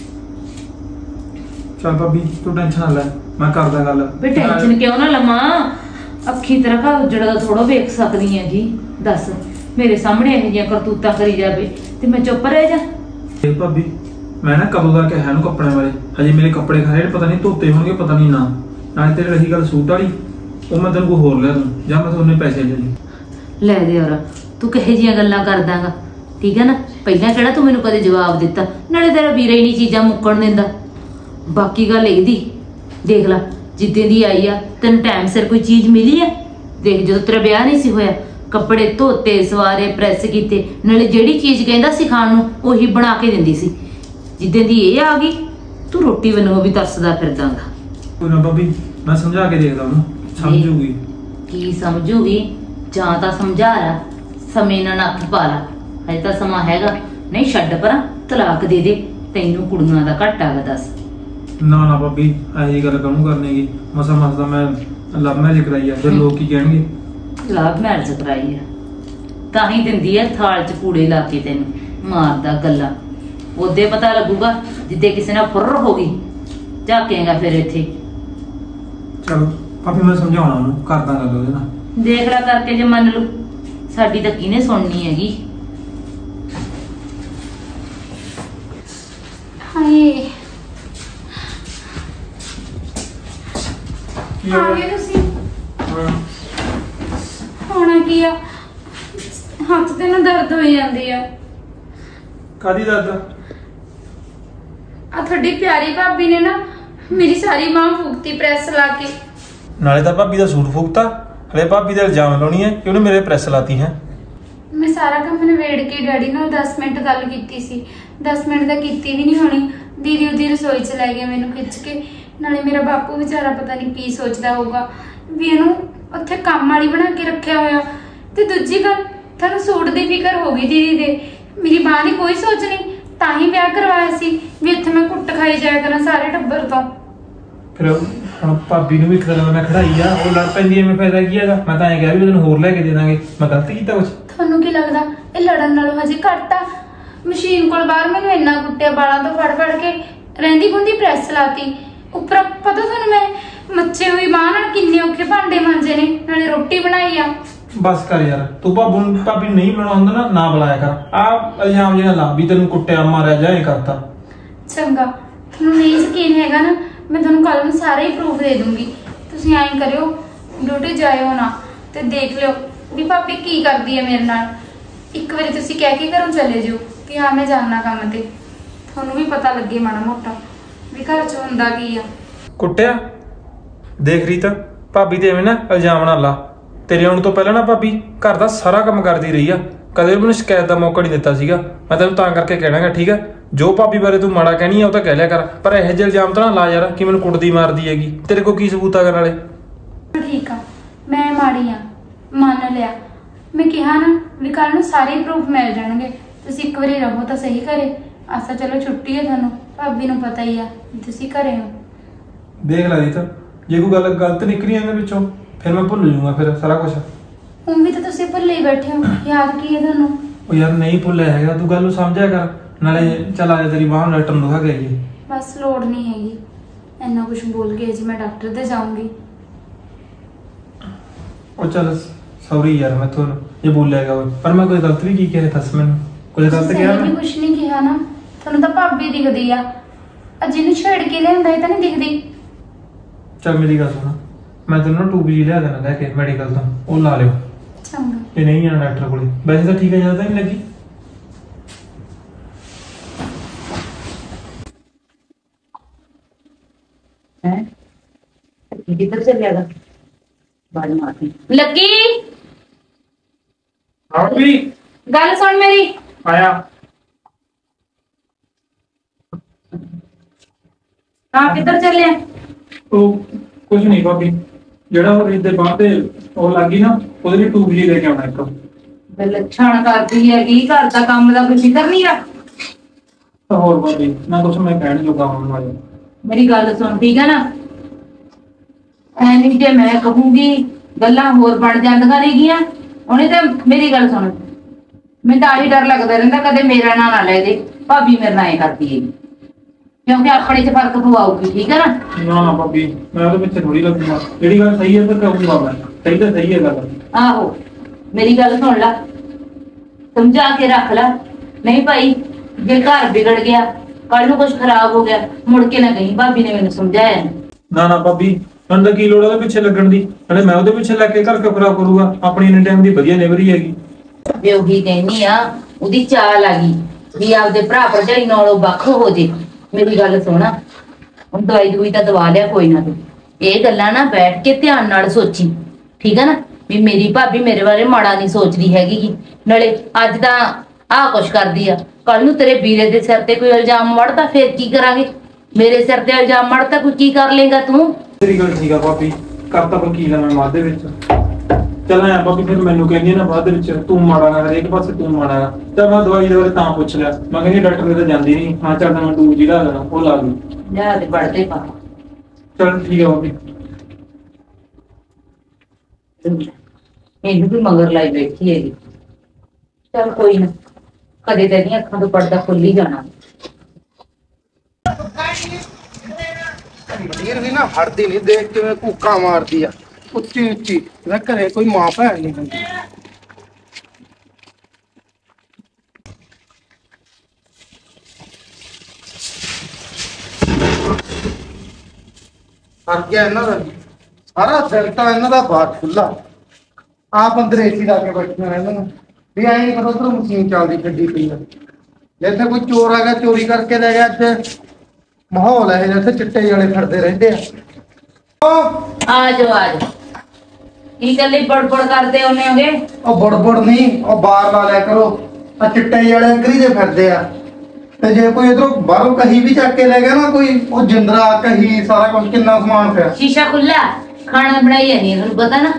ਚੱਲ ਭਾਬੀ ਤੂੰ ਟੈਨਸ਼ਨ ਨਾ ਲੈ, ਮੈਂ ਕਰਦਾ ਗੱਲ। ਵੀ ਟੈਨਸ਼ਨ ਕਿਉਂ ਨਾ ਲਵਾਂ? ਅੱਖੀ ਤੇਰਾ ਘਰ ਉਜੜਦਾ ਥੋੜਾ ਵੇਖ ਸਕਦੀ ਹੈਗੀ। ਦੱਸ ਮੇਰੇ ਸਾਹਮਣੇ ਇਹੋ ਜਿਹੀਆਂ ਕਰਤੂਤਾਂ ਕਰੀ ਜਾਵੇ ਤੇ ਮੈਂ ਚੁੱਪ ਰਹਿ ਜਾ? ਦੇਖ ਭਾਬੀ ਮੈਂ ਨਾ ਕਦੋਂ ਦਾ ਕਿਹਾ ਇਹਨੂੰ ਕੱਪੜਿਆਂ ਬਾਰੇ, ਹਜੇ ਮੇਰੇ ਕੱਪੜੇ ਖੜੇ ਪਤਾ ਨਹੀਂ ਧੋਤੇ ਹੋਣਗੇ ਪਤਾ ਨਹੀਂ ਨਾ। ਨਾਲੇ ਤੇਰੀ ਰਹੀ ਗੱਲ ਸੂਟ ਵਾਲੀ, ਉਹ ਮੈਂ ਤੈਨੂੰ ਕੋਈ ਹੋਰ ਲਿਆ ਦੂੰ ਜਾਂ ਮੈਂ ਤੁਹਾਨੂੰ ਪੈਸੇ ਦੇ ਦੂੰ। ਲੈ ਦੇ ਔਰ ਤੂੰ ਕਿਹੋ ਜਿਹੀਆਂ ਗੱਲਾਂ ਕਰਦਾਗਾ? ਠੀਕ ਹੈ ਨਾ, ਪਹਿਲਾਂ ਕਿਹੜਾ ਤੂੰ ਮੈਨੂੰ ਕਦੇ ਜਵਾਬ ਦਿੱਤਾ? ਨਾਲੇ ਤੇਰਾ ਵੀਰਾ ਹੀ ਨਹੀਂ ਚੀਜ਼ਾਂ ਮੁੱਕਣ ਦਿੰਦਾ। ਬਾਕੀ ਗੱਲ ਇਹਦੀ ਦੇਖ ਲੈ, ਜਿੱਦਾਂ ਦੀ ਆਈ ਆ ਤੈਨੂੰ ਟਾਈਮ ਸਿਰ ਕੋਈ ਚੀਜ਼ ਮਿਲੀ ਆ? ਦੇਖ ਜਦੋਂ ਤੇਰਾ ਵਿਆਹ ਨਹੀਂ ਸੀ ਹੋਇਆ, ਕੱਪੜੇ ਧੋਤੇ ਸਵਾਰੇ ਪ੍ਰੈਸ ਕੀਤੇ, ਨਾਲੇ ਜਿਹੜੀ ਚੀਜ਼ ਕਹਿੰਦਾ ਸੀ ਖਾਣ ਨੂੰ ਉਹੀ ਬਣਾ ਕੇ ਦਿੰਦੀ ਸੀ। ਜਿੱਦਾਂ ਦੀ ਇਹ ਆ ਗਈ ਤੂੰ ਰੋਟੀ ਵੱਲੋਂ ਵੀ ਤਰਸਦਾ ਫਿਰਦਾਗਾ। ਕੋਈ ਨਾ ਭਾਬੀ ਮੈਂ ਸਮਝਾ ਕੇ ਦੇਖਦਾ ਉਹਨੂੰ, ਸਮਝੂਗੀ। ਕੀ ਸਮਝੂਗੀ? ਜਾਂ ਤਾਂ ਸਮਝਾ ਲਾ, ਸਮੇਂ ਨਾਲ ਨੱਥ ਪਾ ਲਾ, ਹਜੇ ਤਾਂ ਸਮਾਂ ਹੈਗਾ। ਨਹੀਂ ਛੱਡ ਪਰਾਂ, ਤਲਾਕ ਦੇ ਦੇ, ਤੈਨੂੰ ਕੁੜੀਆਂ ਦਾ ਘੱਟ ਆਗਾ। ਦੱਸ ਨਾ ਨਾ ਭਾਬੀ ਇਹੋ ਜਿਹੀ ਗੱਲ ਕਾਹਨੂੰ ਕਰਨੀਗੀ? ਮਸਾ ਮਸਦਾ ਮੈਂ ਲਵ ਮੈਰਿਜ ਕਰਾਈ ਆ, ਫਿਰ ਲੋਕ ਕੀ ਕਹਿਣਗੇ? ਲਵ ਮੈਰਿਜ ਕਰਾਈ ਆ ਤਾਂ ਹੀ ਦਿੰਦੀ ਆ ਥਾਲ 'ਚ ਕੂੜੇ ਲਾ ਕੇ ਤੈਨੂੰ ਮਾਰਦਾ ਗੱਲਾਂ। ਉਹਦੇ ਪਤਾ ਲੱਗੂਗਾ ਜਿੱਦੇ ਕਿਸੇ ਨਾਲ ਫੁਰ ਹੋ ਗਈ, ਝਾਕੇਗਾ ਫਿਰ ਇੱਥੇ। ਚਲੋ ਭਾਬੀ ਮੈਂ ਸਮਝਾਉਣਾ ਉਹਨੂੰ, ਕਰਦਾ ਗੱਲ ਉਹਦੇ ਨਾਲ। ਦੇਖ ਲੈ ਕਰਕੇ ਜੇ ਮੰਨ ਲੂ, ਸਾਡੀ ਤਾਂ ਕਿਹਨੇ ਸੁਣਨੀ ਹੈਗੀ? ਹਾਏ ਆ ਗਏ ਤੁਸੀਂ? ਹੋਣਾ ਕੀ ਆ, ਹੱਥ ਤੇ ਨਾ ਦਰਦ ਹੋਈ ਜਾਂਦੀ ਆ। ਕਾਦੀ ਦਰਦ? ਆ ਤੁਹਾਡੀ ਪਿਆਰੀ ਭਾਬੀ ਨੇ ਨਾ ਮੇਰੀ ਸਾਰੀ ਬਾਂਹ ਫੂਕਤੀ ਪ੍ਰੈਸ ਲਾ ਕੇ। ਨਾਲੇ ਤਾਂ ਭਾਬੀ ਦਾ ਸੂਟ ਫੂਕਤਾ, ਹਲੇ ਭਾਬੀ ਦਾ ਇਲਜ਼ਾਮ ਲਾਉਣੀ ਹੈ ਕਿ ਉਹਨੇ ਮੇਰੇ ਪ੍ਰੈਸ ਲਾਤੀ ਹੈ। ਮੈਂ ਸਾਰਾ ਕੰਮ ਨਿਬੇੜ ਕੇ ਡੈਡੀ ਨਾਲ ਦਸ ਮਿੰਟ ਗੱਲ ਕੀਤੀ ਸੀ, ਦਸ ਮਿੰਟ ਦਾ ਕੀਤੀ ਵੀ ਨਹੀਂ ਹੋਣੀ। ਦੀਦੀ ਉਹਦੀ ਰਸੋਈ 'ਚ ਲੈ ਗਏ ਮੈਨੂੰ ਖਿੱਚ ਕੇ। ਨਾਲੇ ਮੇਰਾ ਬਾਪੂ ਵਿਚਾਰਾ ਪਤਾ ਨਹੀਂ ਕੀ ਸੋਚਦਾ ਹੋਊਗਾ ਵੀ ਇਹਨੂੰ ਉੱਥੇ ਕੰਮ ਵਾਲੀ ਬਣਾ ਕੇ ਰੱਖਿਆ ਹੋਇਆ। ਤੇ ਦੂਜੀ ਗੱਲ, ਤੁਹਾਨੂੰ ਸੂਟ ਦੀ ਫਿਕਰ ਹੋ ਗਈ ਦੀਦੀ ਦੇ, ਮੇਰੀ ਬਾਂਹ ਦੀ ਕੋਈ ਸੋਚ ਨਹੀਂ। ਤਾਂ ਹੀ ਵਿਆਹ ਕਰਵਾਇਆ ਸੀ ਵੀ ਇੱਥੇ ਮੈਂ ਕੁੱਟ ਖਾਈ ਜਾਇਆ ਕਰਾਂ ਸਾਰੇ ਟੱਬਰ ਤੋਂ। ਫਿਰ ਹੁਣ ਭਾਬੀ ਨੂੰ ਵੀ ਇੱਕ ਤਰ੍ਹਾਂ ਮੈਂ ਖੜਾਈ ਆ, ਉਹ ਲੜ ਪੈਂਦੀ ਐ, ਮੈਂ ਫਾਇਦਾ ਕੀ ਹੈਗਾ? ਮੈਂ ਤਾਂ ਐਂ ਕਿਹਾ ਵੀ ਤੈਨੂੰ ਹੋਰ ਲੈ ਕੇ ਦੇ ਦਾਂਗੇ, ਮੈਂ ਗਲਤ ਕੀਤਾ ਕੁਛ? ਤੁਹਾਨੂੰ ਕੀ ਲੱਗਦਾ ਇਹ ਲੜਨ ਨਾਲੋਂ ਹਜੇ ਘੱਟ ਆ? ਮਸ਼ੀਨ ਕੋਲ ਬਾਹਰ ਮੈਨੂੰ ਇੰਨਾ ਕੁੱਟਿਆ, ਬਾਲਾਂ ਤੋਂ ਫੜ ਫੜ ਕੇ, ਰਹਿੰਦੀ ਖੁੰਦੀ ਪ੍ਰੈਸ ਲਾਤੀ। ਉੱਪਰ ਪਤਾ ਤੁਹਾਨੂੰ ਮੈਂ ਮੱਛੇ ਹੋਈ ਬਾਂਹ ਨਾਲ ਕਿੰਨੇ ਔਖੇ ਭਾਂਡੇ ਮਾਂਜੇ ਨੇ, ਨਾਲੇ ਰੋਟੀ ਬਣਾਈ ਆ। ਬਸ ਕਰ ਯਾਰ, ਤੂੰ ਭਾਬੂ ਨੂੰ ਭਾਬੀ ਨਹੀਂ ਬਣਾਉਣਾ ਹੁੰਦਾ ਨਾ ਨਾ ਬੁਲਾਇਆ ਕਰ। ਆ ਇਲਜ਼ਾਮ ਜਿਹੜਾ ਲਾ ਵੀ ਤੈਨੂੰ ਕੁੱਟਿਆ ਮਾਰਿਆ ਜਾਂ ਇਹ ਕਰਤਾ। ਚੰਗਾ, ਤੁਹਾਨੂੰ ਨਹੀਂ ਯਕੀਨ ਹੈਗਾ ਨਾ, ਮੈਂ ਤੁਹਾਨੂੰ ਕੱਲ ਨੂੰ ਸਾਰਾ ਹੀ ਪ੍ਰੂਫ ਦੇ ਦੂੰਗੀ। ਤੁਸੀਂ ਐਂ ਕਰਿਓ, ਡਿਊਟੀ ਜਾਇਓ ਨਾ ਤੇ ਦੇਖ ਲਿਓ ਵੀ ਭਾਬੀ ਕੀ ਕਰਦੀ ਹੈ ਮੇਰੇ ਨਾਲ। ਇੱਕ ਵਾਰੀ ਤੁਸੀਂ ਕਹਿ ਕੇ ਘਰੋਂ ਚਲੇ ਜਾਓ ਕਿ ਹਾਂ ਮੈਂ ਜਾਣਾ ਕੰਮ ਤੇ, ਤੁਹਾਨੂੰ ਵੀ ਪਤਾ ਲੱਗੇ ਮਾੜਾ ਮੋਟਾ ਵੀ ਘਰ 'ਚ ਹੁੰਦਾ ਕੀ ਆ। ਕੁੱਟਿਆ? ਦੇਖ ਰੀਤ, ਭਾਬੀ ਤੇ ਐਵੇਂ ਨਾ ਇਲਜ਼ਾਮ ਨਾ ਲਾ। ਤੇਰੇ ਆਉਣ ਤੋਂ ਪਹਿਲਾਂ ਨਾ ਭਾਬੀ ਘਰ ਦਾ ਸਾਰਾ ਕੰਮ ਕਰਦੀ ਰਹੀ ਆ, ਕਦੇ ਮੈਨੂੰ ਸ਼ਿਕਾਇਤ ਦਾ ਮੌਕਾ ਨਹੀਂ ਦਿੱਤਾ ਸੀਗਾ। ਮੈਂ ਤੈਨੂੰ ਤਾਂ ਕਰਕੇ ਕਹਿਣਾਗਾ ਠੀਕ ਆ, ਜੋ ਭਾਬੀ ਬਾਰੇ ਤੂੰ ਮਾੜਾ ਕਹਿਣੀ ਆ ਉਹ ਤਾਂ ਕਹਿ ਲਿਆ ਕਰ, ਪਰ ਇਹੋ ਜਿਹੇ ਇਲਜ਼ਾਮ ਤਾਂ ਨਾ ਲਾ ਯਾਰ ਕਿ ਮੈਨੂੰ ਕੁੱਟਦੀ ਮਾਰਦੀ ਹੈਗੀ। ਤੇਰੇ ਕੋਲ ਕੀ ਸਬੂਤ ਆ ਕਰਨ ਵਾਲੇ? ਠੀਕ ਆ, ਮੈਂ ਮਾੜੀ ਆ, ਮੰਨ ਲਿਆ। ਮੈਂ ਕਿਹਾ ਨਾ ਵੀ ਕੱਲ ਨੂੰ ਸਾਰੇ ਪ੍ਰੂਫ ਮਿਲ ਜਾਣਗੇ, ਤੁਸੀਂ ਇੱਕ ਵਾਰੀ ਰਹੋ ਤਾਂ ਸਹੀ ਘਰੇ। ਅਸਾਂ ਚਲੋ ਛੁੱਟੀ ਹੈ ਤੁਹਾਨੂੰ, ਭਾਬੀ ਨੂੰ ਪਤਾ ਹੀ ਆ ਤੁਸੀਂ ਘਰੇ ਹੋ। ਦੇਖ ਲੈ ਰੀਤ, ਜੇ ਕੋਈ ਗੱਲ ਗਲਤ ਨਿਕਲੀ ਇਹਦੇ ਵਿੱਚੋਂ ਫਿਰ ਮੈਂ ਭੁੱਲ ਜਾਊਂਗਾ ਫਿਰ ਸਾਰਾ ਕੁਝ। ਹੁਣ ਵੀ ਤਾਂ ਤੁਸੀਂ ਭੁੱਲੇ ਹੀ ਬੈਠੇ ਹੋ, ਯਾਦ ਕੀ ਹੈ ਤੁਹਾਨੂੰ? ਉਹ ਯਾਰ ਨਹੀਂ ਭੁੱਲਿਆ ਹੈਗਾ, ਤੂੰ ਗੱਲ ਨੂੰ ਸਮਝਿਆ ਕਰ। ਨਾਲੇ ਚੱਲ ਆ ਜਾ ਤੇਰੀ ਬਾਂਹ ਡਾਕਟਰ ਨੂੰ ਦਿਖਾ ਕੇ ਆਈਏ। ਬਸ ਲੋੜ ਨਹੀਂ ਹੈਗੀ, ਇੰਨਾ ਕੁਝ ਬੋਲ ਕੇ ਜੀ ਮੈਂ ਡਾਕਟਰ ਦੇ ਜਾਊਂਗੀ। ਉਹ ਚੱਲ ਸੌਰੀ ਯਾਰ ਮੈਂ ਤੁਹਾਨੂੰ ਇਹ ਬੋਲਿਆ ਹੈਗਾ ਓਏ, ਪਰ ਮੈਂ ਕੋਈ ਗਲਤ ਵੀ ਕੀ ਕਿਹਾ ਦੱਸ ਮੈਨੂੰ? ਕੁਝ ਗਲਤ ਕਿਹਾ ਮੈਂ ਮੈਂ? ਕੁਝ ਨਹੀਂ ਕਿਹਾ ਨਾ, ਤੁਹਾਨੂੰ ਤਾਂ ਭਾਬੀ ਦਿਖਦੀ ਆ, ਅਜੇ ਨੂੰ ਛੇੜ ਕੇ ਲਿਆਂਦਾ ਇਹ ਤਾਂ ਨਹੀਂ ਦਿਖਦੀ। ਚੱਲ ਮੇਰੀ ਗੱਲ ਸੁਣ, ਮੈਂ ਤੈਨੂੰ ਨਾ ਟੂਬ ਜੀ ਲਿਆ ਦੇਣਾ ਲੈ ਕੇ ਮੈਡੀਕਲ ਤੋਂ, ਉਹ ਲਾ ਲਿਓ। ਚੰਗਾ। ਇਹ ਨਹੀਂ ਜਾਣਾ ਡਾਕਟਰ ਕੋਲੇ, ਵੈਸੇ ਤਾਂ ਠੀਕ ਹੈ, ਜ਼ਿਆਦਾ ਨਹੀਂ ਲੱਗੀ। ਹੈ ਕਿੱਧਰ ਚੱਲਿਆਗਾ? ਬਾਜ ਮਾਰਦੀ ਲੱਗੀ। ਹਾਂ ਵੀ ਗੱਲ ਸੁਣ ਮੇਰੀ। ਆਇਆ। ਹਾਂ ਕਿੱਧਰ ਚੱਲਿਆ? ਉਹ ਕੁਝ ਨਹੀਂ ਭਾਬੀ, ਜਿਹੜਾ ਉਹ ਰੀਤ ਦੇ ਬਾਂਹ ਤੇ ਉਹ ਲੱਗੀ ਨਾ, ਉਹਦੇ ਲਈ ਟੂਬ ਜੀ ਲੈ ਕੇ ਆਉਣਾ ਇੱਕ। ਲੱਛਣ ਕਰਦੀ ਹੈਗੀ, ਘਰ ਦਾ ਕੰਮ ਦਾ ਕੋਈ ਫਿਕਰ ਨਹੀਂ ਆ। ਤਾਂ ਹੋਰ ਭਾਬੀ ਨਾ ਕੁਛ ਮੈਂ ਕਹਿਣ ਜੋਗਾ ਹੁਣ ਵਾਲੇ। ਮੇਰੀ ਗੱਲ ਸੁਣ ਠੀਕ ਹੈ ਨਾ, ਐ ਨਹੀਂ ਜੇ ਮੈਂ ਕਹੂੰਗੀ ਗੱਲਾਂ ਹੋਰ ਬਣ ਜਾਂਦੀਆਂ ਨੇਗੀਆਂ। ਉਹਨੇ ਤਾਂ ਮੇਰੀ ਗੱਲ ਸੁਣ, ਮੈਨੂੰ ਤਾਂ ਆਹੀ ਡਰ ਲੱਗਦਾ ਰਹਿੰਦਾ ਕਦੇ ਮੇਰਾ ਨਾਂ ਨਾ ਲੈ ਦੇ ਭਾਬੀ ਮੇਰੇ ਨਾਲ ਐ ਕਰਦੀ ਹੈਗੀ, ਕਿਉਂਕਿ ਆਪਣੇ ਚ ਫਰਕ ਪਵਾਉਗੀ। ਠੀਕ ਹੈ ਨਾ? ਨਾ ਨਾ ਭਾਬੀ ਮੈਂ ਉਹਦੇ ਪਿੱਛੇ ਥੋੜੀ ਲੱਗੂਗਾ, ਜਿਹੜੀ ਗੱਲ ਸਹੀ ਹੈ ਤਾਂ ਕਹੂੰਗਾ ਮੈਂ, ਸਹੀ ਤਾਂ ਸਹੀ ਹੈ ਗੱਲ। ਆਹੋ ਮੇਰੀ ਗੱਲ ਸੁਣ ਲੈ, ਸਮਝਾ ਕੇ ਰੱਖ ਲੈ। ਨਹੀਂ ਭਾਈ ਜੇ ਘਰ ਵਿਗੜ ਗਿਆ, ਕੱਲ ਨੂੰ ਕੁਝ ਖਰਾਬ ਹੋ ਗਿਆ, ਮੁੜ ਕੇ ਨਾ ਕਹੀਂ ਭਾਬੀ ਨੇ ਮੈਨੂੰ ਸਮਝਾਇਆ। ਨਾ ਨਾ ਭਾਬੀ ਮੈਨੂੰ ਤਾਂ ਕੀ ਲੋੜ ਉਹਦੇ ਪਿੱਛੇ ਲੱਗਣ ਦੀ, ਨਾਲੇ ਮੈਂ ਉਹਦੇ ਪਿੱਛੇ ਲੱਗ ਕੇ ਘਰ ਕਿਉਂ ਖਰਾਬ ਕਰੂਗਾ? ਆਪਣੀ ਇੰਨੇ ਟਾਈਮ ਦੀ ਵਧੀਆ ਨਿਭਰੀ ਹੈਗੀ। ਵੀ ਉਹੀ ਕਹਿੰਦੀ ਆ, ਉਹਦੀ ਚਾਲ ਆ ਗਈ ਵੀ ਆਪਦੇ ਭਰਾ ਭਰਜਾਈ ਨਾਲੋਂ ਵੱਖ ਹੋ ਜੇ। ਮੇਰੀ ਗੱਲ ਸੁਣਾ, ਹੁਣ ਦਵਾਈ ਦਵਾਈ ਤਾਂ ਦਵਾ ਲਿਆ ਕੋਈ ਨਾ, ਤੂੰ ਇਹ ਗੱਲਾਂ ਨਾ ਬੈਠ ਕੇ ਧਿਆਨ ਨਾਲ ਸੋਚੀ। ਠੀਕ ਹੈ ਨਾ? ਵੀ ਮੇਰੀ ਭਾਬੀ ਮੇਰੇ ਬਾਰੇ ਮਾੜਾ ਨਹੀਂ ਸੋਚਦੀ ਹੈਗੀ, ਨਾਲੇ ਅੱਜ ਤਾਂ ਆਹ ਕੁਛ ਕਰਦੀ ਆ, ਕੱਲ ਨੂੰ ਤੇਰੇ ਵੀਰੇ ਦੇ ਸਿਰ ਤੇ ਕੋਈ ਇਲਜ਼ਾਮ ਮੜਦਾ ਫਿਰ ਕੀ ਕਰਾਂਗੇ? ਮੇਰੇ ਸਿਰ ਤੇ ਇਲਜ਼ਾਮ ਮੜਦਾ ਕੋਈ ਕੀ ਕਰ ਲੇਗਾ ਤੂੰ? ਤੇਰੀ ਗੱਲ ਠੀਕ ਆ ਭਾਬੀ, ਕਰਤਾ ਪਰ ਕੀ ਲੈਣਾ ਬਾਅਦ ਦੇ ਵਿੱਚ। ਚੱਲ ਐ ਭਾਬੀ ਫਿਰ ਮੈਨੂੰ ਕਹਿੰਦੀ ਆ ਨਾ ਬਾਅਦ ਦੇ ਵਿੱਚ ਤੂੰ ਮਾੜਾ ਨਾ, ਹਰੇਕ ਪਾਸੇ ਤੂੰ ਮਾੜਾ ਆ। ਤਾਂ ਮੈਂ ਦਵਾਈ ਦੇ ਬਾਰੇ ਤਾਂ ਪੁੱਛ ਲਿਆ, ਮੈਂ ਕਹਿੰਦੀ ਡਾਕਟਰ ਦੇ ਤਾਂ ਜਾਂਦੀ ਨਹੀਂ। ਹਾਂ ਚੱਲ ਮੈਂ ਟੂਬ ਜੀ ਲਾ ਦੇਣਾ, ਉਹ ਲਾ ਦੂੰ। ਲਿਆ ਤੇ ਪੜਦੇ ਪਾ। ਚੱਲ ਠੀਕ ਆ ਭਾਬੀ। ਇਹਨੂੰ ਵੀ ਮਗਰ ਲਾਈ ਬੈਠੀ ਹੈਗੀ। ਚੱਲ ਕੋਈ ਨਾ, ਕਦੇ ਤੇਰੀਆਂ ਅੱਖਾਂ ਤੋਂ ਪਰਦਾ ਖੁੱਲ ਹੀ ਜਾਣਾ। ਮੀਰ ਵੀ ਨਾ ਹੜਦੀ ਨਹੀਂ, ਦੇਖ ਕਿਵੇਂ ਕੂਕਾਂ ਮਾਰਦੀ ਆ ਉੱਚੀ ਉੱਚੀ। ਮੈਂ ਘਰੇ ਕੋਈ ਮਾਂ ਭੈਣ ਨਹੀਂ ਹੁੰਦੀ। ਹਰ ਗਿਆ ਇਹਨਾਂ ਦਾ ਸਾਰਾ ਦਿਨ ਤਾਂ ਇਹਨਾਂ ਦਾ ਬਾਹਰ ਖੁੱਲਾ, ਆਪ ਅੰਦਰ ਏਸੀ ਲਾ ਕੇ ਬੈਠੇ ਰਹਿੰਦੇ ਨੇ। ਵੀ ਐਂ ਨਹੀਂ ਪਤਾ ਉਧਰ ਮਸ਼ੀਨ ਚੱਲਦੀ ਗੱਡੀ ਪਈ ਆ। ਜੇ ਇੱਥੇ ਕੋਈ ਚੋਰ ਆ ਗਿਆ, ਚੋਰੀ ਕਰਕੇ ਲੈ ਗਿਆ। ਇੱਥੇ ਮਾਹੌਲ ਹੈ ਜਿੱਥੇ ਚਿੱਟੇ ਵਾਲੇ ਫਿਰਦੇ ਰਹਿੰਦੇ ਆ। ਆ ਜਾਓ ਆ ਜਾਓ, ਕੀ ਗੱਲੇ ਬੜਬੜ ਕਰਦੇ ਹੋਨੇ ਹੋਗੇ? ਉਹ ਬੜਬੜ ਨਹੀਂ, ਉਹ ਬਾਹਰ ਲਾ ਲਿਆ ਕਰੋ। ਆ ਚਿੱਟੇ ਵਾਲੇ ਅੰਗਰੀ ਦੇ ਫਿਰਦੇ ਆ, ਤੇ ਜੇ ਕੋਈ ਇਧਰੋਂ ਬਾਹਰੋਂ ਕਹੀ ਵੀ ਚੱਕ ਕੇ ਲੈ ਗਿਆ ਨਾ ਕੋਈ, ਉਹ ਜਿੰਦਰਾ ਕਹੀ ਸਾਰਾ ਕੁਝ, ਕਿੰਨਾ ਸਮਾਨ ਪਿਆ। ਸ਼ੀਸ਼ਾ ਖੁੱਲਾ, ਖਾਣਾ ਬਣਾਈ ਨਹੀਂ, ਤੁਹਾਨੂੰ ਪਤਾ ਨਾ।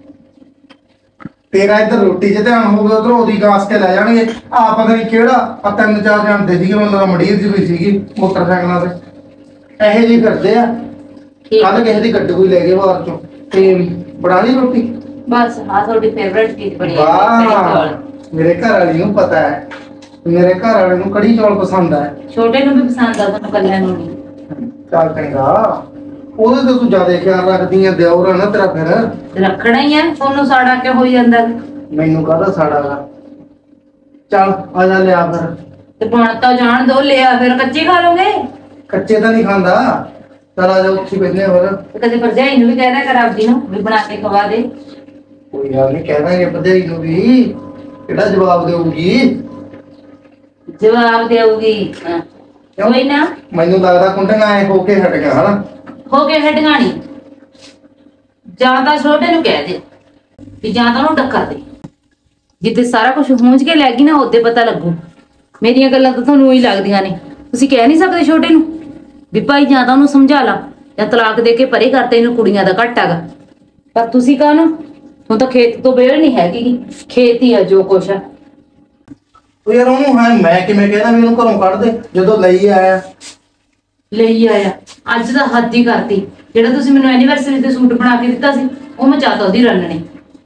ਤੇਰਾ ਇੱਧਰ ਰੋਟੀ 'ਚ ਧਿਆਨ ਹੋਊਗਾ, ਉਧਰੋਂ ਉਹਦੀ ਗਾਸ ਕੇ ਲੈ ਜਾਣਗੇ। ਆ ਪਤਾ ਨਹੀਂ ਕਿਹੜਾ ਆ ਤਿੰਨ ਚਾਰ ਜਾਣਦੇ ਸੀਗੇ, ਮਤਲਬ ਮੜੀਰ ਜੀ ਹੋਈ ਸੀਗੀ ਮੋਟਰਸਾਈਕਲਾਂ ਤੇ। ਇਹੋ ਜਿਹੇ ਫਿਰਦੇ ਆ। ਕੱਲ ਕਿਸੇ ਦੀ ਗੱਡੀ ਕੋਈ ਲੈ ਗਏ ਬਾਹਰ ਚੋਂ, ਤੇ ਬਣਾ ਲਈ ਰੋਟੀ। ਬਸ ਆ ਤੁਹਾਡੀ ਫੇਵਰਟ ਚੀਜ਼ ਬਣੀ ਹੈ ਵਾਹ, ਕੜੀ ਚੌਲ। ਮੇਰੇ ਘਰ ਵਾਲੀ ਨੂੰ ਪਤਾ ਹੈ, ਮੇਰੇ ਘਰ ਵਾਲੇ ਨੂੰ ਕੜੀ ਚੌਲ ਪਸੰਦ ਹੈ। ਛੋਟੇ ਨੂੰ ਵੀ ਪਸੰਦ ਆ, ਤੁਹਾਨੂੰ ਕੱਲਿਆਂ ਨੂੰ ਨਹੀਂ। ਚੱਲ ਚੰਗਾ, ਉਹਦੇ ਤੇ ਤੂੰ ਜ਼ਿਆਦਾ ਖਿਆਲ ਰੱਖਦੀ ਆ, ਦਿਓਰ ਆ ਨਾ ਤੇਰਾ। ਫਿਰ ਰੱਖਣਾ ਹੀ ਆ, ਤੁਹਾਨੂੰ ਸਾੜਾ ਕਿਉਂ ਹੋਈ ਜਾਂਦਾ? ਮੈਨੂੰ ਕਾਹਦਾ ਸਾੜਾ ਗਾ। ਚੱਲ ਆ ਜਾ ਲਿਆ ਫਿਰ। ਤੇ ਬਣ ਤਾਂ ਜਾਣ ਦੋ, ਲਿਆ ਫਿਰ ਕੱਚੇ ਖਾ ਲੋਗੇ। ਕੱਚੇ ਤਾਂ ਨਹੀਂ ਖਾਂਦਾ। ਚੱਲ ਆ ਜਾ ਉੱਥੇ ਬੈਠੇ ਫਿਰ। ਤੇ ਕਦੇ ਭਰਜਾਈ ਨੂੰ ਵੀ ਕਹਿਦਾ ਕਰ ਆਪਦੀ ਨੂੰ ਵੀ ਬਣਾ ਕੇ ਖਵਾ ਦੇ। ਕੋਈ ਗੱਲ ਨਹੀਂ, ਕਹਿ ਦਾਂਗੇ ਭਰਜਾਈ ਨੂੰ ਵੀ, ਕਿਹੜਾ ਜਵਾਬ ਦੇਊਗੀ। ਜਵਾਬ ਦੇਊਗੀ ਕੋਈ ਨਾ। ਮੈਨੂੰ ਲੱਗਦਾ ਕੁੰਡੀਆਂ ਐ ਹੋ ਕੇ ਹਟ ਗਿਆ ਹਨਾ। ਹੋ ਕੇ ਹਟਣਾ ਨਹੀਂ, ਜਾਂ ਤਾਂ ਛੋਟੇ ਨੂੰ ਕਹਿ ਦੇ ਵੀ ਜਾਂ ਤਾਂ ਉਹਨੂੰ ਟੱਕਰ ਦੇ। ਜਿੱਦੇ ਸਾਰਾ ਕੁਝ ਹੂੰਝ ਕੇ ਲੈ ਗਈ ਨਾ, ਉਹਦੇ ਪਤਾ ਲੱਗੂ ਮੇਰੀਆਂ ਗੱਲਾਂ ਤਾਂ ਤੁਹਾਨੂੰ ਹੀ ਲੱਗਦੀਆਂ ਨੇ। ਤੁਸੀਂ ਕਹਿ ਨਹੀਂ ਸਕਦੇ ਛੋਟੇ ਨੂੰ ਵੀ ਭਾਈ ਜਾਂ ਤਾਂ ਉਹਨੂੰ ਸਮਝਾ ਲਾ ਜਾਂ ਤਲਾਕ ਦੇ ਕੇ ਪਰੇ ਕਰਤੇ, ਇਹਨੂੰ ਕੁੜੀਆਂ ਦਾ ਘੱਟ ਹੈਗਾ। ਪਰ ਤੁਸੀਂ ਕਾਹਨੂੰ, ਹੁਣ ਤਾਂ ਖੇਤ ਤੋਂ ਵੇਲ ਨਹੀਂ ਹੈਗੀ, ਖੇਤ ਹੀ ਆ ਜੋ ਕੁਛ ਆ। ਉਹ ਯਾਰ ਉਹਨੂੰ ਹੈ ਮੈਂ ਕਿਵੇਂ ਕਹਿਣਾ ਵੀ ਉਹਨੂੰ ਘਰੋਂ ਕੱਢ ਦੇ ਜਦੋਂ ਲਈ ਆਇਆ ਲਈ ਆਇਆ। ਅੱਜ ਤਾਂ ਹੱਦ ਹੀ ਕਰਤੀ। ਜਿਹੜਾ ਤੁਸੀਂ ਮੈਨੂੰ ਐਨੀਵਰਸਰੀ ਤੇ ਸੂਟ ਬਣਾ ਕੇ ਦਿੱਤਾ ਸੀ ਉਹ ਮੈਂ ਚਾਹਤਾ ਉਹਦੀ ਰੰਨਣੀ।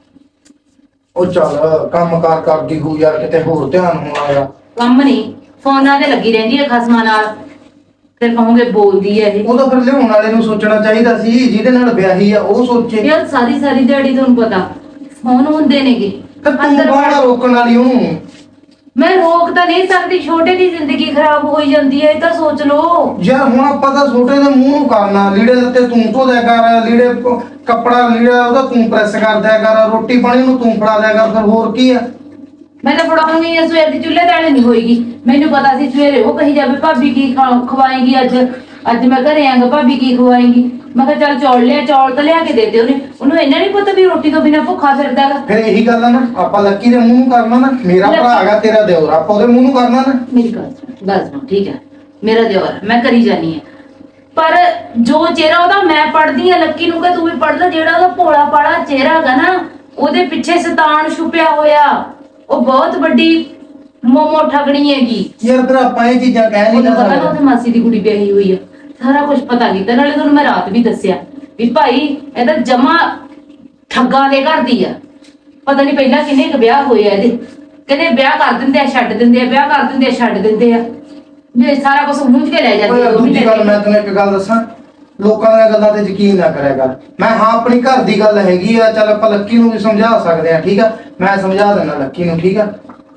ਉਹ ਚੱਲ ਕੰਮ ਕਾਰ ਕਰਦੀ ਹੋ ਯਾਰ, ਕਿਤੇ ਹੋਰ ਧਿਆਨ ਹੋਣਾ। ਕੰਮ ਨਹੀਂ, ਫੋਨਾਂ ਤੇ ਲੱਗੀ ਰਹਿੰਦੀ ਹੈ ਖਸਮਾਂ ਨਾਲ, ਫਿਰ ਕਹੋਗੇ ਬੋਲਦੀ ਹੈ ਇਹ। ਉਹ ਤਾਂ ਫਿਰ ਲਿਆਉਣ ਵਾਲੇ ਨੂੰ ਸੋਚਣਾ ਚਾਹੀਦਾ ਸੀ, ਜਿਹਦੇ ਨਾਲ ਵਿਆਹੀ ਆ ਉਹ ਸੋਚੇ। ਯਾਰ ਸਾਰੀ ਸਾਰੀ ਦਿਹਾੜੀ ਤੁਹਾਨੂੰ ਪਤਾ ਫੋਨ ਹੁੰਦੇ ਨੇਗੇ ਅੰਦਰ ਬਾਹਰ ਰੋਕਣ ਵਾਲੀ ਉਹਨੂੰ। ਮੈਂ ਰੋਕ ਤਾਂ ਨਹੀਂ ਸਕਦੀ, ਛੋਟੇ ਦੀ ਜ਼ਿੰਦਗੀ ਖਰਾਬ ਹੋਈ ਜਾਂਦੀ ਹੈ, ਇਹ ਤਾਂ ਸੋਚ ਲਓ। ਯਾਰ ਹੁਣ ਆਪਾਂ ਤਾਂ ਛੋਟੇ ਦੇ ਮੂੰਹ ਨੂੰ ਕਰਨਾ, ਲੀੜੇ ਦਿੱਤੇ ਤੂੰ ਧੋ ਦਿਆ ਕਰ, ਲੀੜੇ ਕੱਪੜਾ ਲੀੜਾ ਉਹਦਾ ਤੂੰ ਪ੍ਰੈਸ ਕਰ ਦਿਆ ਕਰ, ਰੋਟੀ ਪਾਣੀ ਨੂੰ ਤੂੰ ਫੜਾ ਦਿਆ ਕਰ, ਫਿਰ ਹੋਰ ਕੀ ਆ। ਮੈਂ ਤਾਂ ਫੜਾਉਂਗੀ ਆ, ਸਵੇਰ ਦੀ ਚੁੱਲ੍ਹੇ ਦਾਣੇ ਨਹੀਂ ਹੋਏਗੀ। ਮੈਨੂੰ ਪਤਾ ਸੀ ਸਵੇਰੇ ਉਹ ਕਹੀ ਜਾਵੇ ਭਾਬੀ ਕੀ ਖਵਾਏਗੀ ਅੱਜ, ਅੱਜ ਮੈਂ ਘਰੇ ਆਂਗਾ ਭਾਬੀ ਕੀ ਖਵਾਏਗੀ। ਮੈਂ ਕਿਹਾ ਚੱਲ ਚੌਲ ਲਿਆ, ਚੌਲ ਤਾਂ ਲਿਆ ਕੇ ਦੇ ਦੇ ਉਹਨੇ। ਉਹਨੂੰ ਇੰਨਾ ਨਹੀਂ ਪਤਾ ਵੀ ਰੋਟੀ ਤੋਂ ਬਿਨਾਂ ਭੁੱਖਾ ਫਿਰਦਾ ਗਾ। ਫਿਰ ਇਹੀ ਗੱਲ ਆ ਨਾ, ਆਪਾਂ ਲੱਕੀ ਦੇ ਮੂੰਹ ਨੂੰ ਕਰਨਾ ਨਾ, ਮੇਰਾ ਭਰਾ ਹੈਗਾ ਤੇਰਾ ਦਿਓਰ, ਆਪਾਂ ਉਹਦੇ ਮੂੰਹ ਨੂੰ ਕਰਨਾ ਨਾ। ਮੇਰੀ ਗੱਲ ਸੁਣ, ਗੱਲ ਸੁਣ ਠੀਕ ਹੈ, ਮੇਰਾ ਦਿਓਰ ਮੈਂ ਕਰੀ ਜਾਨੀ ਆ, ਪਰ ਜੋ ਚਿਹਰਾ ਉਹਦਾ ਮੈਂ ਪੜਦੀ ਆ, ਲੱਕੀ ਨੂੰ ਕਹ ਤੂੰ ਵੀ ਪੜ ਲੈ। ਜਿਹੜਾ ਉਹਦਾ ਭੋਲਾ ਪਾਲਾ ਚਿਹਰਾ ਹੈਗਾ ਨਾ, ਉਹਦੇ ਪਿੱਛੇ ਸ਼ੈਤਾਨ ਛੁਪਿਆ ਹੋਇਆ, ਉਹ ਬਹੁਤ ਵੱਡੀ ਮੋਮੋ ਠਗਣੀ ਹੈਗੀ। ਯਾਰ ਫਿਰ ਆਪਾਂ ਇਹ ਚੀਜ਼ਾਂ ਕਹਿ ਨਹੀਂ ਉਹਨੂੰ ਪਤਾ ਨਾ ਸਕਦੇ। ਉਹਦੀ ਮਾਸੀ ਦੀ ਕੁੜੀ ਵਿਆਹੀ ਹੋਈ ਆ, ਸਾਰਾ ਕੁਝ ਪਤਾ ਕੀਤਾ। ਨਾਲੇ ਤੁਹਾਨੂੰ ਮੈਂ ਰਾਤ ਵੀ ਦੱਸਿਆ ਵੀ ਭਾਈ ਇਹਦਾ ਜਮਾ ਠੱਗਾ ਦੇ ਘਰ ਦੀ ਆ। ਪਤਾ ਨਹੀਂ ਪਹਿਲਾਂ ਕਿੰਨੇ ਕੁ ਵਿਆਹ ਹੋਏ ਆ ਇਹਦੇ, ਕਹਿੰਦੇ ਵਿਆਹ ਕਰ ਦਿੰਦੇ ਆ ਛੱਡ ਦਿੰਦੇ ਆ, ਵਿਆਹ ਕਰ ਦਿੰਦੇ ਆ ਛੱਡ ਦਿੰਦੇ ਆ, ਵੀ ਸਾਰਾ ਕੁਝ ਮੂੰਹ 'ਚ ਕੇ ਲੈ ਜਾਂਦੇ ਆ। ਦੂਜੀ ਗੱਲ ਮੈਂ ਤੈਨੂੰ ਇੱਕ ਗੱਲ ਦੱਸਾਂ, ਲੋਕਾਂ ਦੀਆਂ ਗੱਲਾਂ ਤੇ ਯਕੀਨ ਨਾ ਕਰਿਆ ਕਰ। ਮੈਂ ਹਾਂ ਆਪਣੀ ਘਰ ਦੀ ਗੱਲ ਹੈਗੀ ਆ, ਚੱਲ ਆਪਾਂ ਲੱਕੀ ਨੂੰ ਵੀ ਸਮਝਾ ਸਕਦੇ ਆ, ਠੀਕ ਆ, ਮੈਂ ਸਮਝਾ ਦੇਣਾ ਲੱਕੀ ਨੂੰ, ਠੀਕ ਆ।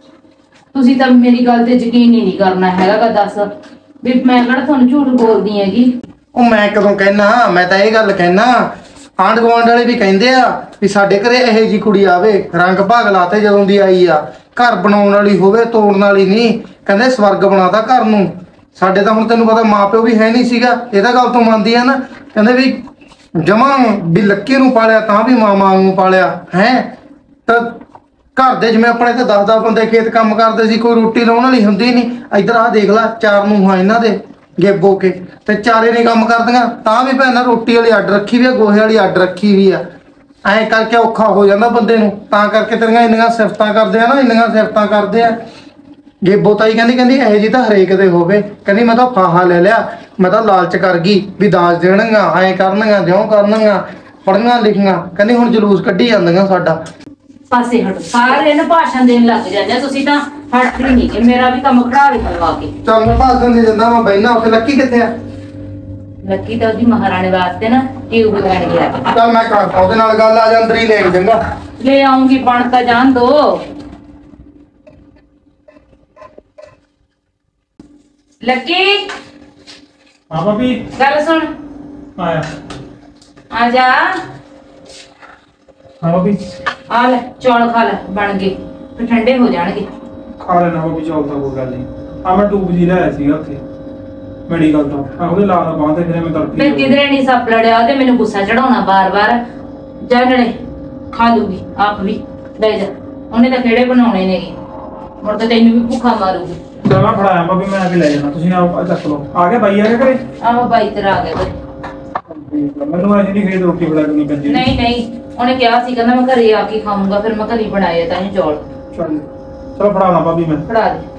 ਤੁਸੀਂ ਤਾਂ ਮੇਰੀ ਗੱਲ ਤੇ ਯਕੀਨ ਹੀ ਨਹੀਂ ਕਰਨਾ ਹੈਗਾ। ਦੱਸ ਵੀ ਮੈਂ ਕਿਹੜਾ ਤੁਹਾਨੂੰ ਝੂਠ ਬੋਲਦੀ ਹੈਗੀ। ਉਹ ਮੈਂ ਕਦੋਂ ਕਹਿਣਾ, ਮੈਂ ਤਾਂ ਇਹ ਗੱਲ ਕਹਿਣਾ, ਆਂਢ ਗੁਆਂਢ ਵਾਲੇ ਵੀ ਕਹਿੰਦੇ ਆ ਵੀ ਸਾਡੇ ਘਰੇ ਇਹੋ ਜੀ ਕੁੜੀ ਆਵੇ, ਰੰਗ ਭਾਗ ਲਾਤੇ ਜਦੋਂ ਦੀ ਆਈ ਆ, ਘਰ ਬਣਾਉਣ ਵਾਲੀ ਹੋਵੇ, ਤੋੜਨ ਵਾਲੀ ਨਹੀਂ। ਕਹਿੰਦੇ ਸਵਰਗ ਬਣਾਤਾ ਘਰ ਨੂੰ। ਸਾਡੇ ਤਾਂ ਹੁਣ ਤੈਨੂੰ ਪਤਾ ਮਾਪਿਓ ਵੀ ਹੈ ਨਹੀਂ ਸੀਗਾ, ਇਹਦਾ ਗੱਲ ਤੋਂ ਮੰਨਦੀ ਆ ਨਾ। ਕਹਿੰਦੇ ਵੀ ਜਮਾ ਵੀ ਲੱਕੀ ਨੂੰ ਪਾਲਿਆ ਤਾਂ ਵੀ ਮਾਂ ਨੂੰ ਪਾਲਿਆ ਹੈ। ਤਾਂ ਘਰ ਦੇ ਜਿਵੇਂ ਆਪਣੇ ਤੇ ਦਸ ਦਸ ਬੰਦੇ ਖੇਤ ਕੰਮ ਕਰਦੇ ਸੀ, ਕੋਈ ਰੋਟੀ ਲਾਉਣ ਵਾਲੀ ਹੁੰਦੀ ਨਹੀਂ। ਇੱਧਰ ਆਹ ਦੇਖ ਲੈ, ਚਾਰ ਨੂੰ ਹਾਂ ਇਹਨਾਂ ਦੇ ਗੇਬੋ ਕੇ, ਤੇ ਚਾਰੇ ਨਹੀਂ ਕੰਮ ਕਰਦੀਆਂ, ਤਾਂ ਵੀ ਭੈਣਾਂ ਰੋਟੀ ਵਾਲੀ ਅੱਡ ਰੱਖੀ ਵੀ ਆ, ਗੋਹੇ ਵਾਲੀ ਅੱਡ ਰੱਖੀ ਵੀ ਆ। ਐਂ ਕਰਕੇ ਔਖਾ ਹੋ ਜਾਂਦਾ ਬੰਦੇ ਨੂੰ, ਤਾਂ ਕਰਕੇ ਤੇਰੀਆਂ ਇੰਨੀਆਂ ਸਿਫਤਾਂ ਕਰਦੇ ਆ ਨਾ, ਇੰਨੀਆਂ ਸਿਫਤਾਂ ਕਰਦੇ ਆ। ਗੇਬੋ ਤਾਈ ਕਹਿੰਦੀ ਕਹਿੰਦੀ ਇਹੋ ਜੀ ਤਾਂ ਹਰੇਕ ਦੇ ਹੋਵੇ। ਕਹਿੰਦੀ ਮੈਂ ਤਾਂ ਫਾਹਾ ਲੈ ਲਿਆ, ਮੈਂ ਤਾਂ ਲਾਲਚ ਕਰ ਗਈ ਵੀ ਦਾਜ ਦੇਣਗੀਆਂ, ਐਂ ਕਰਨਗੀਆਂ, ਜਿਉਂ ਕਰਨਗੀਆਂ, ਪੜ੍ਹੀਆਂ ਲਿਖੀਆਂ। ਕਹਿੰਦੀ ਹੁਣ ਜਲੂਸ ਕੱਢੀ ਜਾਂਦੀਆਂ ਸਾਡਾ। ਪਾਸੇ ਹਟੋ, ਸਾਰੇ ਨਾ ਭਾਸ਼ਣ ਦੇਣ ਲੱਗ ਜਾਂਦੇ ਤੁਸੀਂ ਤਾਂ। ਹਟ ਨਹੀਂ ਕਿ ਮੇਰਾ ਵੀ ਕੰਮ ਖੜਾ ਵੀ ਕਰਵਾ ਕੇ। ਚੱਲ ਮੈਂ ਭਾਸ਼ਣ ਦੇ ਦਿੰਦਾ, ਮੈਂ ਬੈਠਾ ਉੱਥੇ। ਲੱਕੀ ਕਿੱਥੇ ਆ? ਲੱਕੀ ਤਾਂ ਉਹਦੀ ਮਹਾਰਾਣੀ ਵਾਸਤੇ ਨਾ ਟਿਊਬ ਲੈਣ ਗਿਆ। ਚੱਲ ਮੈਂ ਕਰਦਾ ਉਹਦੇ ਨਾਲ ਗੱਲ, ਆ ਜਾ ਅੰਦਰ ਹੀ ਲੈ ਕੇ ਚੰਗਾ। ਲੈ ਆਉਂਗੀ, ਬਣ ਤਾਂ ਜਾਣ ਦੋ। ਲੱਕੀ ਹਾਂ ਭਾਬੀ ਗੱਲ ਸੁਣ, ਆਇਆ। ਆ ਜਾ। ਹਾਂ ਭਾਬੀ ਆ ਲੈ ਚੌਲ ਖਾ ਲੈ, ਬਣ ਗਏ, ਫਿਰ ਠੰਡੇ ਹੋ ਜਾਣਗੇ। ਖਾ ਲੈਣਾ ਭਾਬੀ, ਚੌਲ ਤਾਂ ਕੋਈ ਗੱਲ ਨਹੀਂ। ਆ ਮੈਂ ਟੂਬ ਜੀ ਲਿਆਇਆ ਸੀਗਾ ਉੱਥੇ ਮੈਡੀਕਲ ਤੋਂ, ਆ ਉਹਦੇ ਲਾ ਦਾ ਬਾਂਹ ਤੇ ਫਿਰ ਮੈਂ ਤੜਕੀ। ਮੈਂ ਕਿਧਰੇ ਨਹੀਂ ਸੱਪ ਲੜਿਆ ਉਹਦੇ, ਮੈਨੂੰ ਗੁੱਸਾ ਚੜਾਉਣਾ ਬਾਰ-ਬਾਰ। ਜਾ ਨੜੇ ਖਾ ਲੂਗੀ ਆਪ ਵੀ, ਲੈ ਜਾ। ਉਹਨੇ ਤਾਂ ਕਿਹੜੇ ਬਣਾਉਣੇ ਨੇਗੇ, ਮੁੜ ਤਾਂ ਤੈਨੂੰ ਵੀ ਭੁੱਖਾ ਮਾਰੂਗੀ। ਚਲ ਮੈਂ ਫੜਾਇਆ ਭਾਬੀ, ਮੈਂ ਆ ਕੇ ਲੈ ਜਾਣਾ, ਤੁਸੀਂ ਆ ਚੱਕ ਲਓ। ਆ ਗਿਆ ਬਾਈ, ਆ ਗਿਆ ਘਰੇ? ਆਹੋ ਬਾਈ ਤੇਰਾ ਆ ਗਿਆ ਘਰੇ। ਮੈਨੂੰ ਐਸੀ ਨਹੀਂ ਖੇਤ ਰੋਟੀ ਫੜਾ ਕੇ ਨਹੀਂ ਪੈਂਦੀ। ਨਹੀਂ ਨਹੀਂ, ਉਹਨੇ ਕਿਹਾ ਸੀ ਕਹਿੰਦਾ ਮੈਂ ਘਰੇ ਆ ਕੇ ਖਾਊਂਗਾ, ਫਿਰ ਮੈਂ ਘਰੇ ਹੀ ਬਣਾਏ ਤਾਂ ਇਹ ਚੌਲ। ਚੱਲ ਚਲੋ ਫੜਾ ਲਾਂ ਭਾਬੀ ਮੈਂ। ਫੜਾ ਦੇ।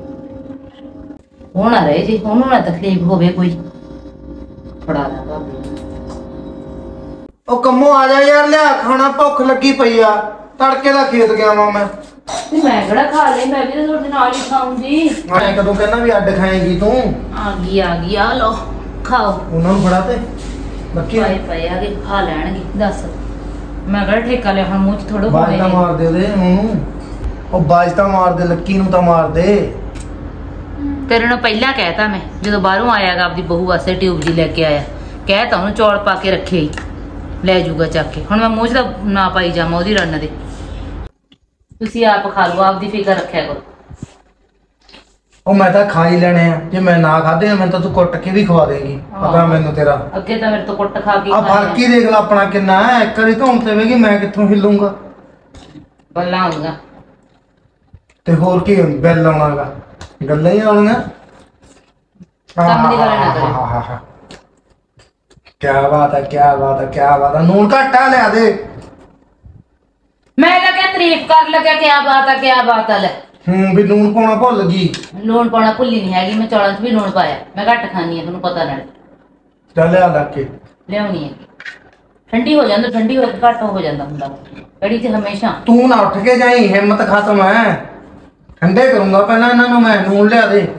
ਹੁਣ ਨਾ ਰਹੇ ਜੀ, ਉਹਨੂੰ ਨਾ ਤਕਲੀਫ ਹੋਵੇ ਕੋਈ। ਫੜਾ ਲਾ ਭਾਬੀ। ਉਹ ਕੰਮੋਂ ਆ ਜਾ ਯਾਰ, ਲਿਆ ਖਾਣਾ, ਭੁੱਖ ਲੱਗੀ ਪਈ ਆ। ਤੜਕੇ ਦਾ ਖੇਤ ਗਿਆ ਵਾਂ ਮੈਂ। ਤੇ ਮੈਂ ਕਿਹੜਾ ਖਾ ਲਈ, ਮੈਂ ਵੀ ਤਾਂ ਤੁਹਾਡੇ ਨਾਲ ਹੀ ਖਾਊਂਗੀ। ਮੈਂ ਕਦੋਂ ਕਹਿੰਦਾ ਵੀ ਅੱਡ ਖਾਏਂਗੀ ਤੂੰ? ਆ ਗਈ ਆ ਗਈ, ਆ ਲੋ ਖਾਓ। ਉਹਨਾਂ ਨੂੰ ਫੜਾ ਤੇ ਲੱਕੀ ਪਾਏ ਪਏ ਆ ਕੇ ਖਾ ਲੈਣਗੇ। ਦੱਸ ਮੈਂ ਕਿਹੜਾ ਠੇਕਾ ਲਿਆ, ਹੁਣ ਮੂੰਹ ਚ ਥੋੜੋ ਬਾਜ ਤਾਂ ਮਾਰ ਦੇ ਉਹਦੇ ਉਹਨੂੰ। ਉਹ ਬਾਜ ਤਾਂ ਮਾਰ ਦੇ, ਲੱਕੀ ਨੂੰ ਤਾਂ ਮਾਰ ਦੇ। ਤੇਰੇ ਨੂੰ ਪਹਿਲਾਂ ਕਹਿਤਾ ਮੈਂ, ਜਦੋਂ ਬਾਹਰੋਂ ਆਇਆਗਾ ਆਪਦੀ ਬਹੂ ਵਾਸਤੇ ਟਿਊਬ ਜੀ ਲੈ ਕੇ ਆਇਆ, ਕਹਿਤਾ ਉਹਨੂੰ ਚੌਲ ਪਾ ਕੇ ਰੱਖੇ ਹੀ, ਲੈ ਜੂਗਾ ਚੱਕ ਕੇ। ਹੁਣ ਮੈਂ ਮੂੰਹ ਚ ਤਾਂ ਨਾ ਪਾਈ ਜਾਵਾਂ ਉਹਦੀ ਰੰਨ ਦੇ। ਤੁਸੀਂ ਆਪ ਖਾ ਲਓ, ਆਪਦੀ ਫਿਕਰ ਰੱਖਿਆ ਕਰੋ। ਉਹ ਮੈਂ ਤਾਂ ਖਾ ਹੀ ਲੈਣੇ ਆ, ਜੇ ਮੈਂ ਨਾ ਖਾਦੇ ਮੈਂ ਤਾਂ ਤੂੰ ਕੁੱਟ ਕੇ ਵੀ ਖਵਾ ਦੇਗੀ। ਪਤਾ ਮੈਨੂੰ ਤੇਰਾ। ਅੱਗੇ ਤਾਂ ਮੇਰੇ ਤੋਂ ਕੁੱਟ ਖਾ ਕੇ ਆ ਫਰਕ ਹੀ ਦੇਖ ਲੈ ਆਪਣਾ ਕਿੰਨਾ ਹੈ। ਇੱਕ ਵਾਰੀ ਧੌਣ ਤੇ ਵੇਗੀ, ਮੈਂ ਕਿੱਥੋਂ ਹਿੱਲੂੰਗਾ? ਬੱਲਾ ਆਉਂਗਾ ਤੇ ਹੋਰ ਕੀ ਬਿੱਲ ਆਉਣਾਗਾ। ਗੱਲਾਂ ਹੀ ਆਉਣੀਆਂ। ਕੰਮ ਦੀ ਗੱਲ ਨਾ ਕਰੇ। ਹਾਂ ਹਾਂ ਹਾਂ ਕੀ ਬਾਤ ਹੈ ਕੀ ਬਾਤ ਹੈ ਕੀ ਬਾਤ ਹੈ। ਨੂਨ ਘੱਟਾ ਲਿਆ ਦੇ। ਮੈਂ ਤਾਂ ਕਿਹਾ ਤਾਰੀਫ ਕਰ ਲੱਗਿਆ ਕਿਆ ਬਾਤ ਆ ਕਿਆ ਬਾਤ ਆ। ਲੈ ਹੂੰ ਵੀ ਨੂਨ ਪਾਉਣਾ ਭੁੱਲ ਗਈ। ਲੂਣ ਪਾਉਣਾ ਭੁੱਲੀ ਨਹੀਂ ਹੈਗੀ ਮੈਂ ਚੌਲਾਂ 'ਚ ਵੀ ਲੂਣ ਪਾਇਆ ਮੈਂ ਘੱਟ ਖਾਣੀ ਆ ਤੁਹਾਨੂੰ ਪਤਾ ਨਾਲੇ ਚੱਲ ਲਿਆ ਲੱਗ ਕੇ ਲਿਆਉਣੀ ਹੈ ਠੰਡੀ ਹੋ ਜਾਂਦਾ ਠੰਡੀ ਹੋ ਕੇ ਘੱਟ ਹੋ ਜਾਂਦਾ ਹੁੰਦਾ ਕੜੀ 'ਚ ਹਮੇਸ਼ਾ। ਤੂੰ ਨਾ ਉੱਠ ਕੇ ਜਾਈ ਹਿੰਮਤ ਖਤਮ ਹੈ। ਠੰਡੇ ਕਰੂੰਗਾ ਪਹਿਲਾਂ ਇਹਨਾਂ ਨੂੰ ਮੈਂ। ਨੂਨ ਲਿਆ ਦੇ।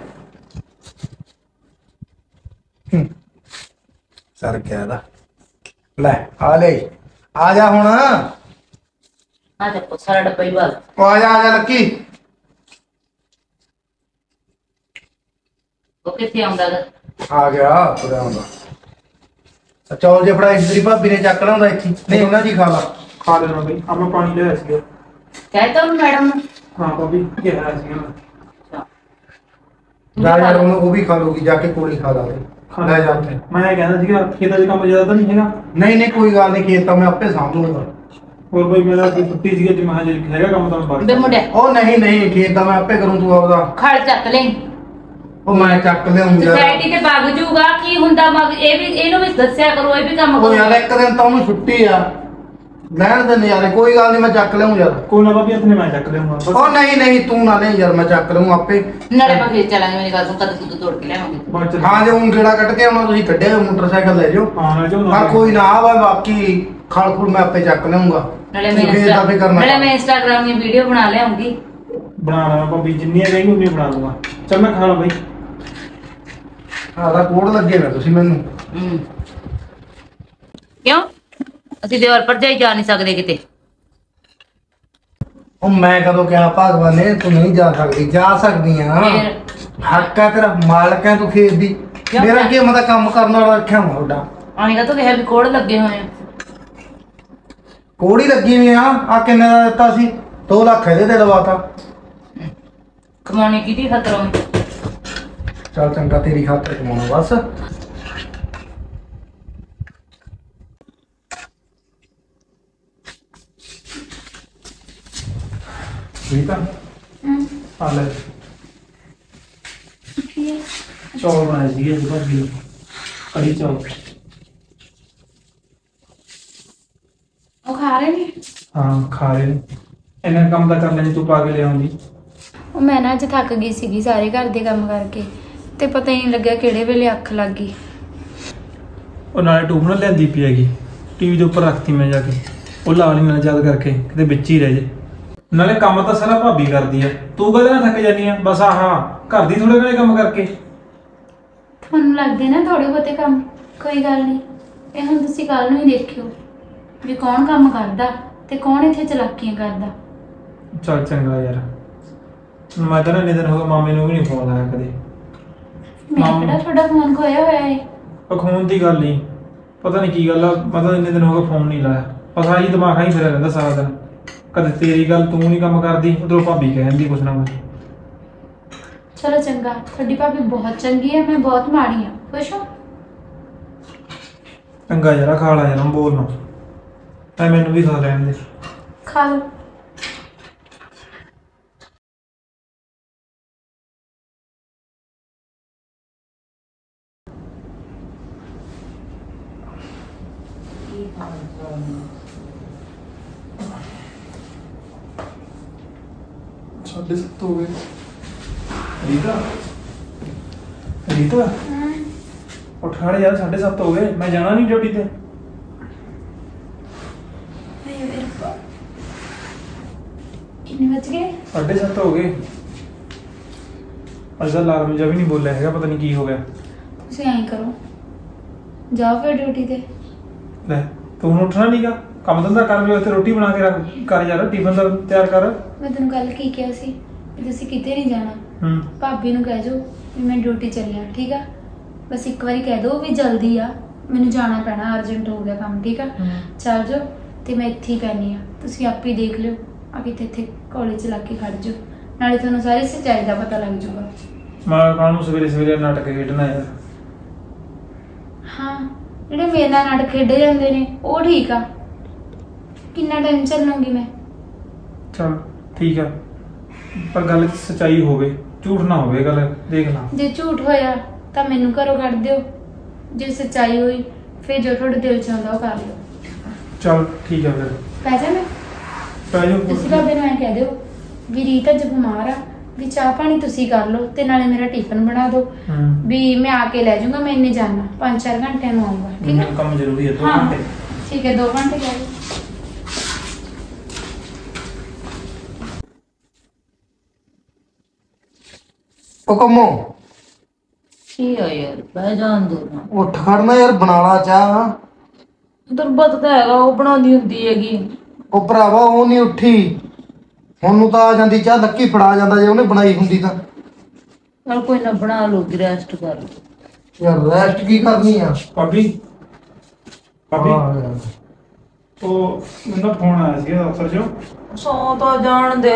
ਸਰ ਗਿਆ ਦਾ ਲੈ ਆ ਲੈ ਆ ਜਾ ਹੁਣ। ਆ ਚੱਕੋ ਸਾਰਾ ਡੱਬਾ ਹੀ ਬਾਲ ਆ ਜਾ ਆ ਜਾ ਲੱਕੀ। ਉਹ ਕਿੱਥੇ ਆਉਂਦਾ ਗਾ? ਆ ਗਿਆ ਤੁਰਿਆ ਆਉਂਦਾ। ਚੌਲ ਜੇ ਫੜਾ ਤੇਰੀ ਭਾਬੀ ਨੇ ਚੱਕ ਲਾਉਂਦਾ ਇੱਥੇ ਨਹੀਂ ਉਹਨਾਂ ਦੀ ਖਾ ਲਾ। ਖਾ ਲੈਣਾ ਬਈ ਆ ਮੈਂ ਪਾਣੀ ਲਿਆ ਸੀਗਾ। ਕਹਿਤਾ ਉਹਨੂੰ ਮੈਡਮ ਨੂੰ। ਹਾਂ ਭਾਬੀ ਕਿਹਾ ਸੀਗਾ ਮੈਂ। ਅੱਛਾ ਜਾ ਯਾਰ ਉਹਨੂੰ ਉਹ ਵੀ ਖਾ ਲੂਗੀ ਜਾ ਕੇ ਕੋਲੀ ਖਾ ਲਾ ਲੈ ਜਾ ਉੱਥੇ। ਮੈਂ ਇਹ ਕਹਿੰਦਾ ਸੀਗਾ ਖੇਤਾਂ 'ਚ ਕੰਮ ਜ਼ਿਆਦਾ ਤਾਂ ਨਹੀਂ ਹੈਗਾ। ਨਹੀਂ ਨਹੀਂ ਕੋਈ ਗੱਲ ਨਹੀਂ ਖੇਤ ਤਾਂ ਮੈਂ ਆਪੇ ਸਾਂਭ ਲੂੰਗਾ। ਹੋਰ ਬਈ ਮੇਰਾ ਕੋਈ ਛੁੱਟੀ ਸੀਗਾ ਜੇ ਮੈਂ ਜੇ ਹੈਗਾ ਕੰਮ ਤਾਂ ਮੈਂ ਬੇ ਬਾਅਦ ਮੁੰਡਿਆ ਉਹ ਨਹੀਂ ਨਹੀਂ ਖੇਤ ਤਾਂ ਮੈਂ ਆਪੇ ਕਰੂੰ ਤੂੰ ਆਪਦਾ। ਖੜ ਚੱਕ ਲੈ ਉਹ ਮੈਂ ਚੱਕ ਲਿਆਉਂਗਾ। ਸੋਸਾਇਟੀ ਤੇ ਵਗ ਜੂਗਾ ਕੀ ਹੁੰਦਾ ਮਗ ਇਹ ਵੀ ਇਹਨੂੰ ਵੀ ਦੱਸਿਆ ਕਰੋ ਇਹ ਵੀ ਕੰਮ ਉਹ ਕਰੋ। ਯਾਰ ਇੱਕ ਦਿਨ ਤਾਂ ਉਹਨੂੰ ਛੁੱਟੀ ਆ ਲੈਣ ਦੇ ਨਜ਼ਾਰੇ। ਕੋਈ ਗੱਲ ਨਹੀਂ ਮੈਂ ਚੱਕ ਲਿਆਉਂ ਯਾਰ। ਕੋਈ ਨਾ ਭਾਬੀ ਹੱਥ ਨੇ ਮੈਂ ਚੱਕ ਲਿਆਉਂਗਾ ਬਸ। ਉਹ ਨਹੀਂ ਨਹੀਂ ਤੂੰ ਨਾ ਲੈ ਯਾਰ ਮੈਂ ਚੱਕ ਲਊਂ ਆਪੇ। ਨਾਲੇ ਆਪਾਂ ਖੇਤ ਚਲਾਂਗੇ ਮੇਰੀ ਗੱਲ ਸੁਣ ਕਦ ਕੁੱਦ ਤੋੜ ਕੇ ਲਿਆਵਾਂਗੇ। ਬਾਅਦ 'ਚ ਹਾਂ ਜੇ ਹੁਣ ਗੇੜਾ ਕੱਢ ਕੇ ਆਉਣਾ ਤੁਸੀਂ ਕੱਢਿਆ ਜਾਓ, ਮੋਟਰਸਾਈਕਲ ਲੈ ਜਾਓ। ਹਾਂ ਨਾ ਜੋ ਹਾਂ ਕੋਈ ਨਾ ਆ ਵਾ ਬਾਕੀ ਖਲ ਖੁਲ ਮੈਂ ਆਪੇ ਚੱਕ ਲਿਆਉਂਗਾ। ਨਾਲੇ ਮੈਂ ਫੇਰ ਤਾਂ ਫੇਰ ਕਰਨਾ। ਨਾਲੇ ਮੈਂ ਇੰਸਟਾਗ੍ਰਾਮ ਦੀ ਵੀਡੀਓ ਬਣਾ ਲਿਆਉਂਗੀ। ਬਣਾ ਲੈਣਾ ਭਾਬੀ ਜਿੰਨੀਆਂ ਕਹੇਗੀ ਉਨੀਆਂ ਬਣਾ ਦੂੰਗਾ। ਚੱਲ ਮੈਂ ਖਾ ਲਾਂ ਬਈ। ਆਦਾ ਕੋੜ ਲੱਗੇ ਨਾ ਤੁਸੀਂ ਮੈਨੂੰ। ਹੂੰ ਕਿਉਂ ਅਸੀਂ ਦੇਵਰ ਪਰ ਜਾਈ ਜਾ ਨਹੀਂ ਸਕਦੇ ਕਿਤੇ। ਉਹ ਮੈਂ ਕਦੋਂ ਕਿਹਾ ਭਗਵਾਨ ਨੇ ਤੂੰ ਨਹੀਂ ਜਾ ਸਕਦੀ। ਜਾ ਸਕਦੀ ਆ ਫੇਰ ਹੱਕ ਹੈ ਤੇਰਾ ਮਾਲਕ ਹੈ ਤੂੰ ਖੇਤ ਦੀ। ਕਿਉਂ? ਮੇਰਾ ਕੀ ਮਤਲਬ ਕੰਮ ਕਰਨ ਵਾਲਾ ਰੱਖਿਆ ਮੈਂ ਤੁਹਾਡਾ। ਆਣੀਗਾ ਤੂੰ ਕਿਹਾ ਵੀ ਕੋੜ ਲੱਗੇ ਹੋਏ ਆ। ਕੋੜੀ ਲੱਗੀ ਵੀ ਆ ਆ ਕਿੰਨੇ ਦਾ ਦਿੱਤਾ ਸੀ ਦੋ ਲੱਖ ਇਹਦੇ ਤੇ ਲਵਾਤਾ। ਕਮਾਉਣੀ ਕਿਹਦੀ ਖਤਰੋਂ ਚੱਲ ਚੰਗਾ ਤੇਰੀ ਖਾਤਰ ਕਮਾਉਣਾ ਬਸ। ਠੀਕ ਆ ਆ ਲੈ ਚੌਲ ਬਣਾਏ ਸੀਗੇ ਜੀ ਭਾਬੀ ਨੇ। ਕੜੀ ਚੌਲ। ਉਹ ਖਾ ਰਹੇ ਨੇ। ਹਾਂ ਖਾ ਰਹੇ ਨੇ। ਇਹਨਾਂ ਕੰਮ ਦਾ ਕਰ ਲੈਣੀ ਤੂੰ ਪਾ ਕੇ ਲਿਆਉਂਦੀ। ਉਹ ਮੈਂ ਨਾ ਅੱਜ ਥੱਕ ਗਈ ਸੀਗੀ ਸਾਰੇ ਘਰ ਦੇ ਕੰਮ ਕਰਕੇ ਤੇ ਪਤਾ ਹੀ ਨਹੀਂ ਲੱਗਿਆ ਕਿਹੜੇ ਵੇਲੇ ਅੱਖ ਲੱਗ ਗਈ। ਉਹ ਨਾਲੇ ਟੂਬ ਨਾਲ ਲਿਆਂਦੀ ਪਈ ਹੈਗੀ ਟੀਵੀ ਦੇ ਉੱਪਰ ਰੱਖਤੀ ਮੈਂ ਜਾ ਕੇ। ਉਹ ਲਾ ਲਈ ਨਾ ਯਾਦ ਕਰਕੇ ਕਿਤੇ ਵਿੱਚ ਹੀ ਰਹਿ ਜੇ। ਨਾਲੇ ਕੰਮ ਤਾਂ ਸਾਰਾ ਭਾਬੀ ਕਰਦੀ ਆ ਤੂੰ ਕਦੇ ਨਾ ਥੱਕ ਜਾਨੀ ਆ ਬਸ ਆਹ ਘਰ ਦੀ ਥੋੜੇ ਘਣੇ ਕੰਮ ਕਰਕੇ। ਤੁਹਾਨੂੰ ਲੱਗਦੇ ਨਾ ਥੋੜੇ ਬਹੁਤੇ ਕੰਮ ਕੋਈ ਗੱਲ ਨਹੀਂ। ਇਹ ਹੁਣ ਤੁਸੀਂ ਕੱਲ ਨੂੰ ਹੀ ਦੇਖਿਓ ਵੀ ਕੌਣ ਕੰਮ ਕਰਦਾ ਤੇ ਕੌਣ ਇੱਥੇ ਚਲਾਕੀਆਂ ਕਰਦਾ। ਚੱਲ ਚੰਗਾ ਯਾਰ। ਮੈਂ ਤਾਂ ਇੰਨੇ ਦਿਨ ਹੋ ਗਏ ਮਾਮੇ ਨੂੰ ਵੀ ਨਹੀਂ ਫੋਨ ਲਾਇਆ ਕਦੇ। ਮੈਂ ਕਿਹੜਾ ਤੁਹਾਡਾ ਫੋਨ ਖੋਇਆ ਹੋਇਆ ਏ। ਖੂਨ ਦੀ ਗੱਲ ਨਹੀਂ ਪਤਾ ਨਹੀਂ ਕੀ ਗੱਲ ਆ। ਮੈਂ ਤਾਂ ਇੰਨੇ ਦਿਨ ਹੋ ਗਏ ਫੋਨ ਨਹੀਂ ਲਾਇਆ ਬਸ ਆਹੀ ਦਿਮਾਗ ਆਈ ਫਿਰਿਆ ਰਹਿੰਦਾ ਸਾਰਾ ਦਿਨ। ਕਦੇ ਤੇਰੀ ਗੱਲ ਤੂੰ ਨਹੀਂ ਕੰਮ ਕਰਦੀ ਉਧਰੋਂ ਭਾਬੀ ਕਹਿੰਦੀ ਕੁਛ ਨਾ ਕੁਛ। ਚਲੋ ਚੰਗਾ ਤੁਹਾਡੀ ਭਾਬੀ ਬਹੁਤ ਚੰਗੀ ਹੈ ਮੈਂ ਬਹੁਤ ਮਾੜੀ ਹਾਂ ਖੁਸ਼ ਹੋ। ਚੰਗਾ ਯਾਰ ਖਾ ਲਾ ਯਾਰ ਬੋਲ ਨਾ ਐ ਮੈਨੂੰ ਵੀ ਖਾ ਲੈਣ ਦੇ। ਖਾ ਲਓ। साढ़े सत्त हो गए। रीता रीता उठ खड़े यार साढ़े सत्त हो गए मैं जाना नहीं ड्यूटी पे। कितने बज गए? साढ़े सत्त हो गए। अज अलार्म जब भी नहीं बोलिया है पता नहीं की हो गया। ਤੁਸੀਂ ਐਂ ਕਰੋ ਜਾਓ ਫਿਰ ਡਿਊਟੀ ਤੇ। ले तू ਹੁਣ ਉੱਠਣਾ ਨਹੀਂਗਾ ਕੰਮ ਧੰਦਾ ਕਰ ਵੀ ਉੱਥੇ ਰੋਟੀ ਬਣਾ ਕੇ ਰੱਖ ਕਰ ਯਾਰ ਟਿਫਨ ਦਾ ਤਿਆਰ ਕਰ। ਮੈਂ ਤੈਨੂੰ ਕੱਲ ਕੀ ਕਿਹਾ ਸੀ ਕਿ ਤੁਸੀਂ ਕਿਤੇ ਨਹੀਂ ਜਾਣਾ। ਹੂੰ ਭਾਬੀ ਨੂੰ ਕਹਿ ਜੋ ਵੀ ਮੈਂ ਡਿਊਟੀ ਚੱਲਿਆ ਠੀਕ ਆ। ਬਸ ਇੱਕ ਵਾਰੀ ਕਹਿ ਦੋ ਵੀ ਜਲਦੀ ਆ ਮੈਨੂੰ ਜਾਣਾ ਪੈਣਾ ਅਰਜੈਂਟ ਹੋ ਗਿਆ ਕੰਮ ਠੀਕ ਆ। ਚੱਲ ਜਾਓ ਤੇ ਮੈਂ ਇੱਥੇ ਹੀ ਪੈਣੀ ਆ ਤੁਸੀਂ ਆਪੇ ਦੇਖ ਲਿਓ ਆ ਕਿਤੇ ਇੱਥੇ ਕਾਲਜ ਲਾ ਕੇ ਖੜ ਜਾਓ ਨਾਲੇ ਤੁਹਾਨੂੰ ਸਾਰੀ ਸੱਚਾਈ ਦਾ ਪਤਾ ਲੱਗ ਜਾਊਗਾ। ਮੈਂ ਕਾਹਨੂੰ ਸਵੇਰੇ ਸਵੇਰੇ ਨਾਟਕ ਖੇਡਣਾ ਯਾਰ। ਹਾਂ ਜਿਹੜੇ ਮੇਰੇ ਨਾਲ ਨਾਟਕ ਖੇਡੇ ਜਾਂਦੇ ਨੇ ਉਹ ਠੀਕ ਆ ਕਿੰਨਾ ਟਾਈਮ ਚੱਲੂੰਗੀ ਮੈਂ। ਚਲ ਠੀਕ ਆ ਪਰ ਗੱਲ ਸੱਚਾਈ ਹੋਵੇ ਝੂਠ ਨਾ ਹੋਵੇ ਗੱਲ, ਦੇਖ ਲਾ। ਜੇ ਝੂਠ ਹੋਇਆ ਤਾਂ ਮੈਨੂੰ ਘਰੋਂ ਕੱਢ ਦਿਓ, ਜੇ ਸੱਚਾਈ ਹੋਈ ਫਿਰ ਜੋ ਤੁਹਾਡੇ ਦਿਲ ਚ ਆਉਂਦਾ ਉਹ ਕਰ ਲਿਓ। ਚੱਲ ਠੀਕ ਆ ਫਿਰ, ਪੈ ਜਾ ਮੈਂ ਪੈ ਜਾਓ। ਤੁਸੀਂ ਬਾਬੇ ਨੂੰ ਐਂ ਕਹਿ ਦਿਓ ਵੀ ਰੀਤ ਅੱਜ ਬਿਮਾਰ ਆ, ਵੀ ਚਾਹ ਪਾਣੀ ਤੁਸੀਂ ਕਰ ਲਓ ਤੇ ਨਾਲੇ ਮੇਰਾ ਟਿਫਨ ਬਣਾ ਦਿਓ, ਹੂੰ ਵੀ ਮੈਂ ਆ ਕੇ ਲੈ ਜਾਊਂਗਾ, ਮੈਂ ਇੰਨੇ ਜਾਣਾ ਪੰਜ ਚਾਰ ਘੰਟਿਆਂ ਨੂੰ ਆਊਂਗਾ। ਠੀਕ ਹੈ, ਮੈਨੂੰ ਕੰਮ ਜ਼ਰੂਰੀ ਹੈ, ਦੋ ਹਾਂ ਘੰਟੇ। ਠੀਕ ਹੈ, ਦੋ ਘੰਟੇ ਕਹਿ ਦਿਓ। ਉਹ ਕੰਮੋ ਕੀ ਆ ਯਾਰ, ਬਹਿ ਜਾਣ ਦੋ ਨਾ। ਉੱਠ ਖੜਨਾ ਯਾਰ, ਬਣਾ ਲਾ ਚਾਹ। ਦੁਰਬਤ ਤਾਂ ਹੈਗਾ, ਉਹ ਬਣਾਉਂਦੀ ਹੁੰਦੀ ਹੈਗੀ। ਉਹ ਭਰਾਵਾ ਉਹ ਨਹੀਂ ਉੱਠੀ, ਹੁਣ ਨੂੰ ਤਾਂ ਆ ਜਾਂਦੀ ਚਾਹ, ਲੱਕੀ ਫੜਾ ਜਾਂਦਾ ਜੇ ਉਹਨੇ ਬਣਾਈ ਹੁੰਦੀ ਤਾਂ। ਚਲ ਕੋਈ ਨਾ, ਬਣਾ ਲਓ, ਰੈਸਟ ਕਰ ਲਓ। ਯਾਰ ਰੈਸਟ ਕੀ ਕਰਨੀ ਆ? ਭਾਬੀ ਭਾਬੀ ਹਾਂ ਯਾਰ। ਉਹ ਮੈਨੂੰ ਫੋਨ ਆਇਆ ਸੀ ਅਫਸਰ ਚੋਂ। ਸੌ ਤਾਂ ਜਾਣ ਦੇ।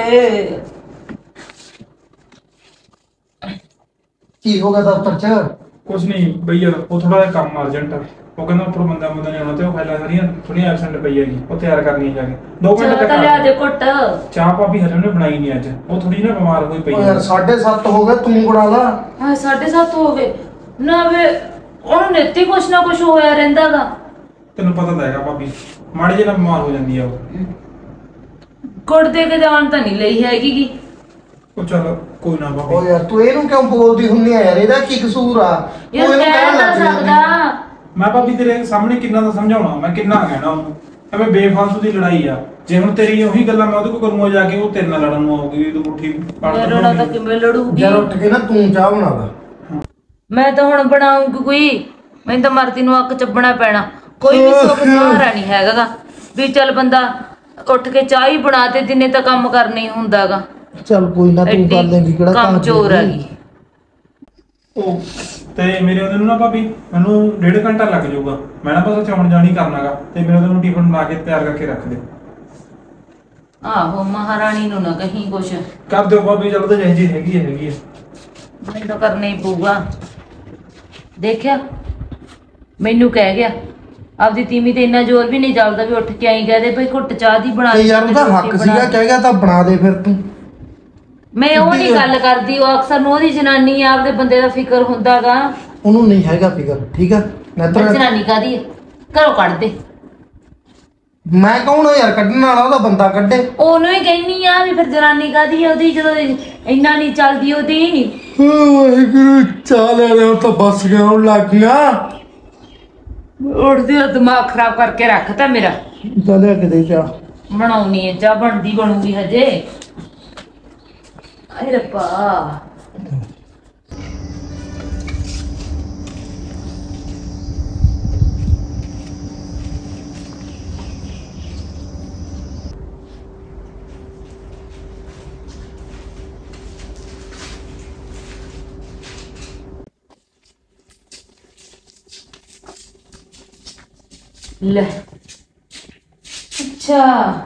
ਕੀ ਹੋ ਗਿਆ ਦਫ਼ਤਰ ਚ? ਕੁਛ ਨਹੀਂ ਬਈ ਯਾਰ, ਉਹ ਥੋੜਾ ਜਿਹਾ ਕੰਮ ਅਰਜੈਂਟ ਆ। ਉਹ ਕਹਿੰਦਾ ਉੱਪਰ ਬੰਦਾ ਬੰਦਾ ਨਹੀਂ ਆਉਣਾ ਤੇ ਉਹ ਫਾਈਲਾਂ ਸਾਰੀਆਂ ਥੋੜੀਆਂ ਐਬਸੈਂਟ ਪਈ ਹੈਗੀ, ਉਹ ਤਿਆਰ ਕਰਨੀ ਜਾ ਕੇ। ਦੋ ਘੰਟੇ ਚਾਹ ਤੱਕ ਤਾਂ ਲਿਆ ਦੇ ਘੁੱਟ। ਚਾਹ ਭਾਬੀ ਹਰੇ ਨੇ ਬਣਾਈ ਨਹੀਂ ਅੱਜ, ਉਹ ਥੋੜੀ ਨਾ ਬਿਮਾਰ ਹੋਈ ਪਈ ਉਹ ਯਾਰ ਸਾਢੇ ਸੱਤ ਹੋ ਗਏ, ਤੂੰ ਬਣਾ ਲਾ। ਹਾਂ ਸਾਢੇ ਸੱਤ ਹੋ ਗਏ ਨਾ ਵੇ, ਉਹਨੂੰ ਨਿੱਤੀ ਕੁਛ ਨਾ ਕੁਛ ਹੋਇਆ ਰਹਿੰਦਾਗਾ। ਤੈਨੂੰ ਪਤਾ ਤਾਂ ਹੈਗਾ ਭਾਬੀ, ਮਾੜੀ ਜਿਹੀ ਨਾ ਬਿਮਾਰ ਹੋ ਜਾਂਦੀ ਆ ਉਹ। ਗੁੜ ਦੇ ਕੇ ਜਾਣ ਤਾਂ ਨਹੀਂ ਲਈ ਹੈਗੀ ਗੀ। ਉਹ ਚੱਲ ਕੋਈ ਨਾ ਉਹ ਭਾਬੀ। ਯਾਰ ਤੂੰ ਇਹਨੂੰ ਕਿਉਂ ਬੋਲਦੀ ਹੁੰਨੀ ਆ ਯਾਰ, ਇਹਦਾ ਕੀ ਕਸੂਰ ਆ? ਤੂੰ ਯਾਰ ਇਹਨੂੰ ਕਹਿ ਕਹਿਣ ਤਾਂ ਲੱਗ ਜਾਂਦੀ। ਸਕਦਾ। ਮੈਂ ਭਾਬੀ ਤੇਰੇ ਸਾਹਮਣੇ ਕਿੰਨਾ ਦਾ ਸਮਝਾਉਣਾ, ਮੈਂ ਕਿੰਨਾ ਕਹਿਣਾ ਉਹਨੂੰ, ਐਵੇਂ ਬੇਫਾਲਤੂ ਦੀ ਲੜਾਈ ਆ। ਜੇ ਹੁਣ ਤੇਰੀ ਉਹੀ ਗੱਲਾਂ ਮੈਂ ਉਹਦੇ ਕੋਲ ਕਰੂੰਗਾ ਜਾ ਕੇ, ਉਹ ਤੇਰੇ ਨਾਲ ਲੜਨ ਨੂੰ ਆਊਗੀ, ਤੂੰ ਮੁੱਠੀ ਮੇਰੇ ਨਾਲ ਤਾਂ ਕਿਵੇਂ ਲੜੂਗੀ? ਯਾਰ ਉੱਠ ਕੇ ਨਾ ਤੂੰ ਚਾਹ ਬਣਾ ਲਾ। ਮੈਂ ਤਾਂ ਹੁਣ ਬਣਾਉਂਗੀ ਕੋਈ, ਮੈਨੂੰ ਤਾਂ ਮਰਦੀ ਨੂੰ ਅੱਕ ਚੱਬਣਾ ਪੈਣਾ। ਕੋਈ ਵੀ ਸੁੱਖ ਸਹਾਰਾ ਨਹੀਂ ਹੈਗਾ ਵੀ ਚੱਲ ਬੰਦਾ ਉੱਠ ਕੇ ਚਾਹ ਹੀ ਬਣਾ ਤੇ ਦਿਨੇ ਤਾਂ ਕੰਮ ਕਰਨਾ ਹੀ ਹੁੰਦਾਗਾ। ਚੱਲ ਕੋਈ ਨਾ, ਤੂੰ ਕਰ ਲੇਂਗੀ, ਕਿਹੜਾ ਕੰਮ ਚੋਰ ਹੈਗੀ। ਉਹ ਤੇ ਮੇਰੇ ਉਹਦੇ ਨੂੰ ਨਾ ਭਾਬੀ, ਮੈਨੂੰ ਡੇਢ ਘੰਟਾ ਲੱਗ ਜਾਊਗਾ। ਮੈਂ ਨਾ ਬਸ ਚੌਣ ਜਾਣੀ ਕਰਨਾਗਾ, ਤੇ ਮੇਰੇ ਉਹਦੇ ਨੂੰ ਟਿਫਨ ਬਣਾ ਕੇ ਤਿਆਰ ਕਰਕੇ ਰੱਖ ਦੇ। ਆਹੋ ਮਹਾਰਾਣੀ ਨੂੰ ਨਾ ਕਹੀਂ ਕੁਛ। ਕਰ ਦਿਓ ਭਾਬੀ, ਚੱਲ ਤਾਂ ਜਿਹੀ ਜੀ ਹੈਗੀ ਹੈ ਹੈਗੀ ਹੈ। ਮੈਨੂੰ ਤਾਂ ਕਰਨਾ ਹੀ ਪਊਗਾ। ਦੇਖਿਆ, ਮੈਨੂੰ ਕਹਿ ਗਿਆ ਆਪਦੀ ਤੀਮੀ ਤੇ ਇੰਨਾ ਜ਼ੋਰ ਵੀ ਨਹੀਂ ਚੱਲਦਾ ਵੀ ਉੱਠ ਕੇ ਆਈ ਕਹਦੇ ਭਈ ਘੁੱਟ ਚਾਹ ਦੀ ਬਣਾ ਤੇ ਦੇ, ਯਾਰ ਉਹਦਾ ਰੋਟੀ ਹੱਕ ਬਣਾ ਸੀਗਾ, ਦੇ। ਕਹਿ ਗਿਆ ਤਾਂ ਬਣਾ ਦੇ ਫਿਰ ਤੂੰ। ਮੈਂ ਉਹ ਨਹੀਂ ਗੱਲ ਕਰਦੀ, ਉਹ ਅਕਸਰ ਨੂੰ ਉਹਦੀ ਜਨਾਨੀ ਆ, ਆਪਦੇ ਬੰਦੇ ਦਾ ਫਿਕਰ ਹੁੰਦਾਗਾ। ਉਹਨੂੰ ਨਹੀਂ ਹੈਗਾ ਫਿਕਰ, ਠੀਕ ਆ? ਨਹੀਂ ਪਰ ਤਾਂ ਜਨਾਨੀ ਕਾਦੀ ਘਰੋਂ ਕੱਢ ਦੇ। ਮੈਂ ਕੌਣ ਆ ਯਾਰ ਕੱਢਣ ਵਾਲਾ? ਉਹਦਾ ਬੰਦਾ ਕੱਢੇ। ਉਹਨੂੰ ਹੀ ਕਹਿਨੀ ਆ ਵੀ ਫਿਰ ਜਨਾਨੀ ਕਾਦੀ ਉਹਦੀ, ਜਦੋਂ ਇੰਨਾ ਨਹੀਂ ਚੱਲਦੀ ਉਹਦੀ। ਵਾਹਿਗੁਰੂ, ਚਾਹ ਲੈ ਲਿਆ ਤਾਂ ਬਸ ਗਿਆ, ਹੁਣ ਲੱਗ ਗਿਆ। ਉੜਦੀ ਦਾ ਦਿਮਾਗ ਖਰਾਬ ਕਰਕੇ ਰੱਖਤਾ ਮੇਰਾ। ਚੱਲਿਆ ਕਿਤੇ ਚਾਹ। ਬਣਾਉਣੀ ਹੈ ਚਾਹ, ਬਣਦੀ ਬਣੂਗੀ ਹਜੇ। ਆਏ ਰੱਬਾ, ਲੈ ਅੱਛਾ,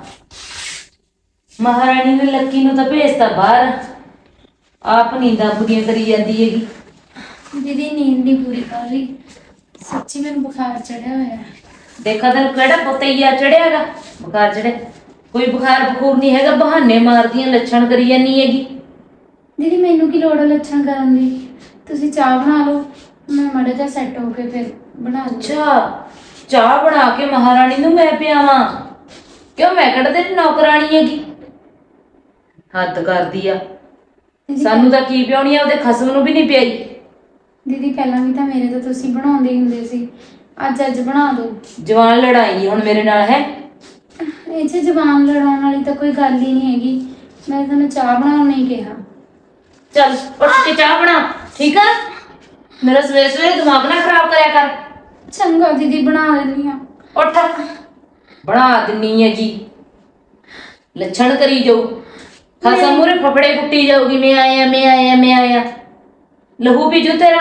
ਮਹਾਰਾਣੀ ਨੇ ਲੱਕੀ ਨੂੰ ਤਾਂ ਭੇਜਤਾ ਬਾਹਰ, ਆਪ ਨੀਂਦਾਂ ਪੂਰੀਆਂ ਕਰੀ ਜਾਂਦੀ ਹੈਗੀ। ਦੀਦੀ ਨੀਂਦ ਨਹੀਂ ਪੂਰੀ ਕਰ ਰਹੀ, ਸੱਚੀ ਮੈਨੂੰ ਬੁਖਾਰ ਚੜਿਆ ਹੋਇਆ। ਦੇਖਾ ਤੈਨੂੰ ਕਿਹੜਾ ਪੁੱਤਈਆ ਚੜਿਆਗਾ ਬੁਖਾਰ ਚੜਿਆ? ਕੋਈ ਬੁਖਾਰ ਬਖੂਰ ਨਹੀਂ ਹੈਗਾ, ਬਹਾਨੇ ਮਾਰਦੀਆਂ, ਲੱਛਣ ਕਰੀ ਜਾਂਦੀ ਹੈਗੀ। ਦੀਦੀ ਮੈਨੂੰ ਕੀ ਲੋੜ ਹੈ ਲੱਛਣ ਕਰਨ ਦੀ? ਤੁਸੀਂ ਚਾਹ ਬਣਾ ਲਓ, ਮੈਂ ਮਾੜਾ ਜਿਹਾ ਸੈੱਟ ਹੋ ਕੇ ਫਿਰ ਬਣਾ ਲੂੰ। ਅੱਛਾ, ਚਾਹ ਬਣਾ ਕੇ ਮਹਾਰਾਣੀ ਨੂੰ ਮੈਂ ਪਿਆਵਾਂ? ਕਿਉਂ, ਮੈਂ ਕਿਹੜਾ ਤੇਰੀ ਨੌਕਰਾਣੀ ਹੈਗੀ? ਹੱਦ ਕਰਦੀ ਆ। ਦੀਦੀ ਸਾਨੂੰ ਤਾਂ ਕੀ ਪਿਆਉਣੀ ਆ, ਉਹਦੇ ਖਸਮ ਨੂੰ ਵੀ ਨਹੀਂ ਪਿਆਈ। ਦੀਦੀ ਪਹਿਲਾਂ ਵੀ ਤਾਂ ਮੇਰੇ ਤੋਂ ਤੁਸੀਂ ਬਣਾਉਂਦੇ ਹੀ ਹੁੰਦੇ ਸੀ, ਅੱਜ ਅੱਜ ਬਣਾ ਦਿਓ। ਜਵਾਨ ਲੜਾਈ ਹੁਣ ਮੇਰੇ ਨਾਲ ਹੈ? ਇਹ 'ਚ ਜ਼ਬਾਨ ਲੜਾਉਣ ਵਾਲੀ ਤਾਂ ਕੋਈ ਗੱਲ ਹੀ ਨਹੀਂ ਹੈਗੀ, ਮੈਂ ਤੁਹਾਨੂੰ ਚਾਹ ਬਣਾਉਣ ਨਹੀਂ ਕਿਹਾ। ਚੱਲ ਉੱਠ ਕੇ ਚਾਹ ਬਣਾ, ਠੀਕ ਆ? ਮੇਰਾ ਸਵੇਰੇ ਸਵੇਰੇ ਦਿਮਾਗ ਨਾ ਖਰਾਬ ਕਰਿਆ ਕਰ। ਚੰਗਾ ਦੀਦੀ, ਬਣਾ ਦਿੰਦੀ ਆ। ਉੱਠ, ਬਣਾ ਦਿੰਨੀ ਹੈ ਜੀ। ਲੱਛਣ ਕਰੀ ਜਾਊ, ਖਾਸਾ ਮੂਰੇ ਫਫੜੇ ਕੁੱਟੀ ਜਾਊਗੀ, ਮੈਂ ਆਇਆ ਮੈਂ ਆਇਆ ਮੈਂ ਆਇਆ, ਲਹੂ ਪੀਜੂ ਤੇਰਾ।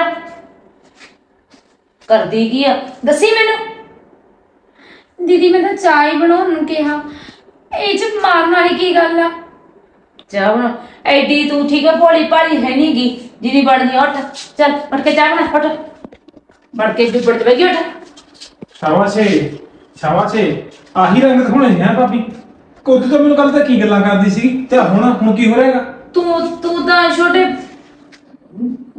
ਕਰਦੀ ਕੀ ਆ ਦੱਸੀ ਮੈਨੂੰ? ਦੀਦੀ ਮੈਂ ਤਾਂ ਚਾਹ ਹੀ ਬਣਾਉਣ ਨੂੰ ਕਿਹਾ, ਇਹ 'ਚ ਮਾਰਨ ਵਾਲੀ ਕੀ ਗੱਲ ਆ? ਚਾਹ ਬਣਾ, ਐਡੀ ਤੂੰ ਠੀਕ ਆ ਭੋਲੀ ਭਾਲੀ ਹੈ ਨੀ ਗੀ ਜਿਹਦੀ ਬਣਦੀ। ਉੱਠ ਚੱਲ, ਉੱਠ ਕੇ ਚਾਹ ਬਣਾ, ਉੱਠ ਬੜ ਕੇ ਡੁੱਬੜ ਚ ਬੈਗੀ। ਉੱਠ, ਸ਼ਾਬਾਸ਼ ਏ, ਸ਼ਾਬਾਸ਼ ਏ। ਆਹੀ ਰੰਗ ਦਿਖਾਉਣੇ ਸੀ ਹੈ ਭਾਬੀ। ਕੁਝ ਤਾਂ ਮੈਨੂੰ ਕੱਲ ਤਾਂ ਕੀ ਗੱਲਾਂ ਕਰਦੀ ਸੀ, ਤੇ ਹੁਣ ਹੁਣ ਕੀ ਹੋ ਰਿਹਾਗਾ? ਤੂੰ ਤੂੰ ਤਾਂ ਛੋਟੇ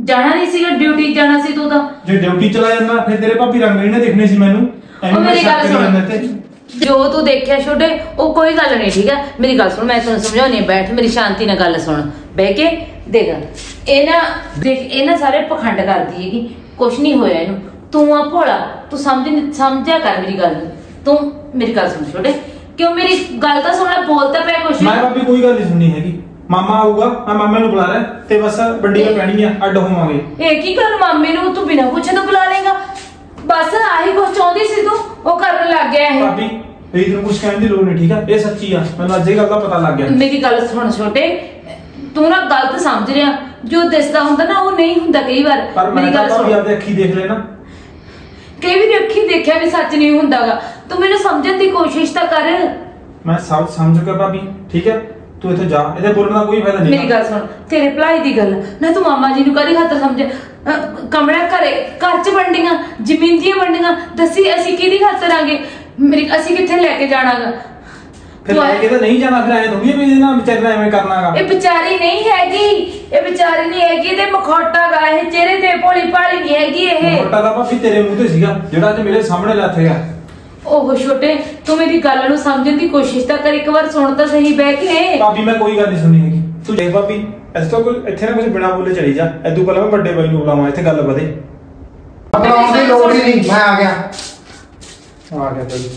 ਜਾਣਾ ਨਹੀਂ ਸੀਗਾ ਡਿਊਟੀ ਜਾਣਾ ਸੀ ਤੂੰ ਤਾਂ ਜੇ ਡਿਊਟੀ ਚਲਾ ਜਾਂਦਾ ਫਿਰ ਤੇਰੇ ਭਾਬੀ ਰੰਗ ਨਹੀਂ ਨਾ ਦੇਖਣੇ ਸੀ ਮੈਨੂੰ ਉਹ ਮੇਰੀ ਗੱਲ ਸੁਣ ਜੋ ਤੂੰ ਦੇਖਿਆ ਛੋਟੇ ਉਹ ਕੋਈ ਗੱਲ ਨਹੀਂ ਠੀਕ ਹੈ ਮੇਰੀ ਗੱਲ ਸੁਣ ਮੈਂ ਤੈਨੂੰ ਸਮਝਾਉਣੀ ਬੈਠ ਮੇਰੀ ਸ਼ਾਂਤੀ ਨਾਲ ਗੱਲ ਸੁਣ ਬਹਿ ਕੇ ਦੇਖ ਇਹ ਨਾ ਦੇਖ ਇਹ ਨਾ ਸਾਰੇ ਪਖੰਡ ਕਰਦੀ ਹੈਗੀ ਕੁਛ ਨਹੀਂ ਹੋਇਆ ਇਹਨੂੰ ਤੂੰ ਆ ਭੋਲਾ ਤੂੰ ਸਮਝ ਸਮਝਿਆ ਕਰ ਮੇਰੀ ਗੱਲ ਤੂੰ ਮੇਰੀ ਗੱਲ ਸੁਣ ਛੋਟੇ ਕਿਉਂ ਮੇਰੀ ਗੱਲ ਤਾਂ ਸੁਣ ਲੈ ਬੋਲਦਾ ਪਿਆ ਕੁਛ ਮੈਂ ਭਾਬੀ ਕੋਈ ਗੱਲ ਨਹੀਂ ਸੁਣਨੀ ਹੈਗੀ ਮਾਮਾ ਆਊਗਾ ਮੈਂ ਮਾਮੇ ਨੂੰ ਬੁਲਾ ਰਿਹਾ ਤੇ ਬਸ ਵੱਡੀਆਂ ਪੈਣੀਆਂ ਅੱਡ ਹੋਵਾਂਗੇ ਇਹ ਕੀ ਗੱਲ ਮਾਮੇ ਨੂੰ ਤੂੰ ਬਿਨਾਂ ਪੁੱਛੇ ਤੋਂ ਬੁਲਾ ਲੇਗਾ ਬਸ ਆਹੀ ਕੁਛ ਚਾਹੁੰਦੀ ਸੀ ਤੂੰ ਉਹ ਕਰਨ ਲੱਗ ਗਿਆ ਇਹ ਭਾਬੀ ਰੀਤ ਨੂੰ ਕੁਝ ਕਹਿਣ ਦੀ ਲੋੜ ਨਹੀਂ ਠੀਕ ਆ ਇਹ ਸੱਚੀ ਆ ਮੈਨੂੰ ਅੱਜ ਇਹ ਗੱਲ ਦਾ ਪਤਾ ਲੱਗ ਗਿਆ ਮੇਰੀ ਗੱਲ ਸੁਣ ਛੋਟੇ ਤੂੰ ਨਾ ਗਲਤ ਸਮਝ ਰਿਹਾ ਜੋ ਦਿਸਦਾ ਹੁੰਦਾ ਨਾ ਉਹ ਨਹੀਂ ਹੁੰਦਾ ਕਈ ਵਾਰ ਮੇਰੀ ਗੱਲ ਸੁਣ ਆਪਣੀ ਅੱਖੀ ਦੇਖ ਲੈ ਨਾ ਕਈ ਵਾਰੀ ਅੱਖੀ ਦੇਖਿਆ ਵੀ ਸੱਚ ਨਹੀਂ ਹੁੰਦਾਗਾ ਤੂੰ ਮੈਨੂੰ ਸਮਝਣ ਦੀ ਕੋਸ਼ਿਸ਼ ਤਾਂ ਕਰ ਮੈਂ ਸਭ ਸਮਝ ਗਿਆ ਭਾਬੀ ਠੀਕ ਹੈ ਤੂੰ ਇੱਥੇ ਜਾ ਇਹਦੇ ਬੋਲਣ ਦਾ ਕੋਈ ਫਾਇਦਾ ਨਹੀਂ ਮੇਰੀ ਗੱਲ ਸੁਣ ਤੇਰੇ ਭਲਾਈ ਦੀ ਗੱਲ ਨਾ ਤੂੰ ਮਾਮਾ ਜੀ ਨੂੰ ਕਦੀ ਖਾਤਰ ਸਮਝ ਕਮਰਾ ਘਰੇ ਘਰ ਚ ਵੰਡੀਆਂ ਜ਼ਮੀਨ ਦੀਆਂ ਵੰਡੀਆਂ ਦੱਸੀ ਅਸੀਂ ਕਿਹਦੀ ਖਾਤਰ ਆਂਗੇ ਮੇਰੀ ਅਸੀਂ ਕਿੱਥੇ ਲੈ ਕੇ ਜਾਣਾਗਾ ਫਿਰ ਲੈ ਕੇ ਤਾਂ ਨਹੀਂ ਜਾਣਾ ਫਿਰ ਐ ਥੋੜੀ ਵੀ ਇਹਦੇ ਨਾਲ ਵਿਚਾਰਨਾ ਐਵੇਂ ਕਰਨਾਗਾ ਇਹ ਵਿਚਾਰੀ ਨਹੀਂ ਹੈਗੀ ਇਹ ਵਿਚਾਰੀ ਨਹੀਂ ਹੈਗੀ ਇਹਦੇ ਮਖੌਟਾ ਗਾ ਇਹ ਚਿਹਰੇ ਤੇ ਭੋਲੀ ਭਾਲੀ ਨਹੀਂ ਹੈਗੀ ਇਹ ਮਖੌਟਾ ਦਾ ਭਾਬੀ ਤੇਰੇ ਮੂੰਹ ਤੇ ਸੀਗਾ ਜਿਹੜਾ ਅੱਜ ਮੇਰੇ ਸਾਹਮਣੇ ਲੱਥ ਗਿਆ ਉਹ ਛੋਟੇ ਤੂੰ ਮੇਰੀ ਗੱਲ ਨੂੰ ਸਮਝਣ ਦੀ ਕੋਸ਼ਿਸ਼ ਤਾਂ ਕਰ ਇੱਕ ਵਾਰ ਸੁਣ ਤਾਂ ਸਹੀ ਬਹਿ ਕੇ ਭਾਬੀ ਮੈਂ ਕੋਈ ਗੱਲ ਨਹੀਂ ਸੁਣੀ ਹੈਗੀ ਤੂੰ ਦੇਖ ਭਾਬੀ ਇਸ ਤੋਂ ਕੋਈ ਇੱਥੇ ਨਾ ਕੁਝ ਬਿਨਾ ਬੋਲੇ ਚਲੀ ਜਾ ਐਦੂ ਪਹਿਲਾਂ ਮੈਂ ਵੱਡੇ ਬਾਈ ਨੂੰ ਬੁਲਾਵਾਂ ਇੱਥੇ ਗੱਲ ਵਧੇ ਬੁਲਾਉਣ ਦੀ ਲੋੜ ਹੀ ਨਹੀਂ ਮੈਂ ਆ ਗਿਆ ਆ ਗਿਆ ਭਾਈ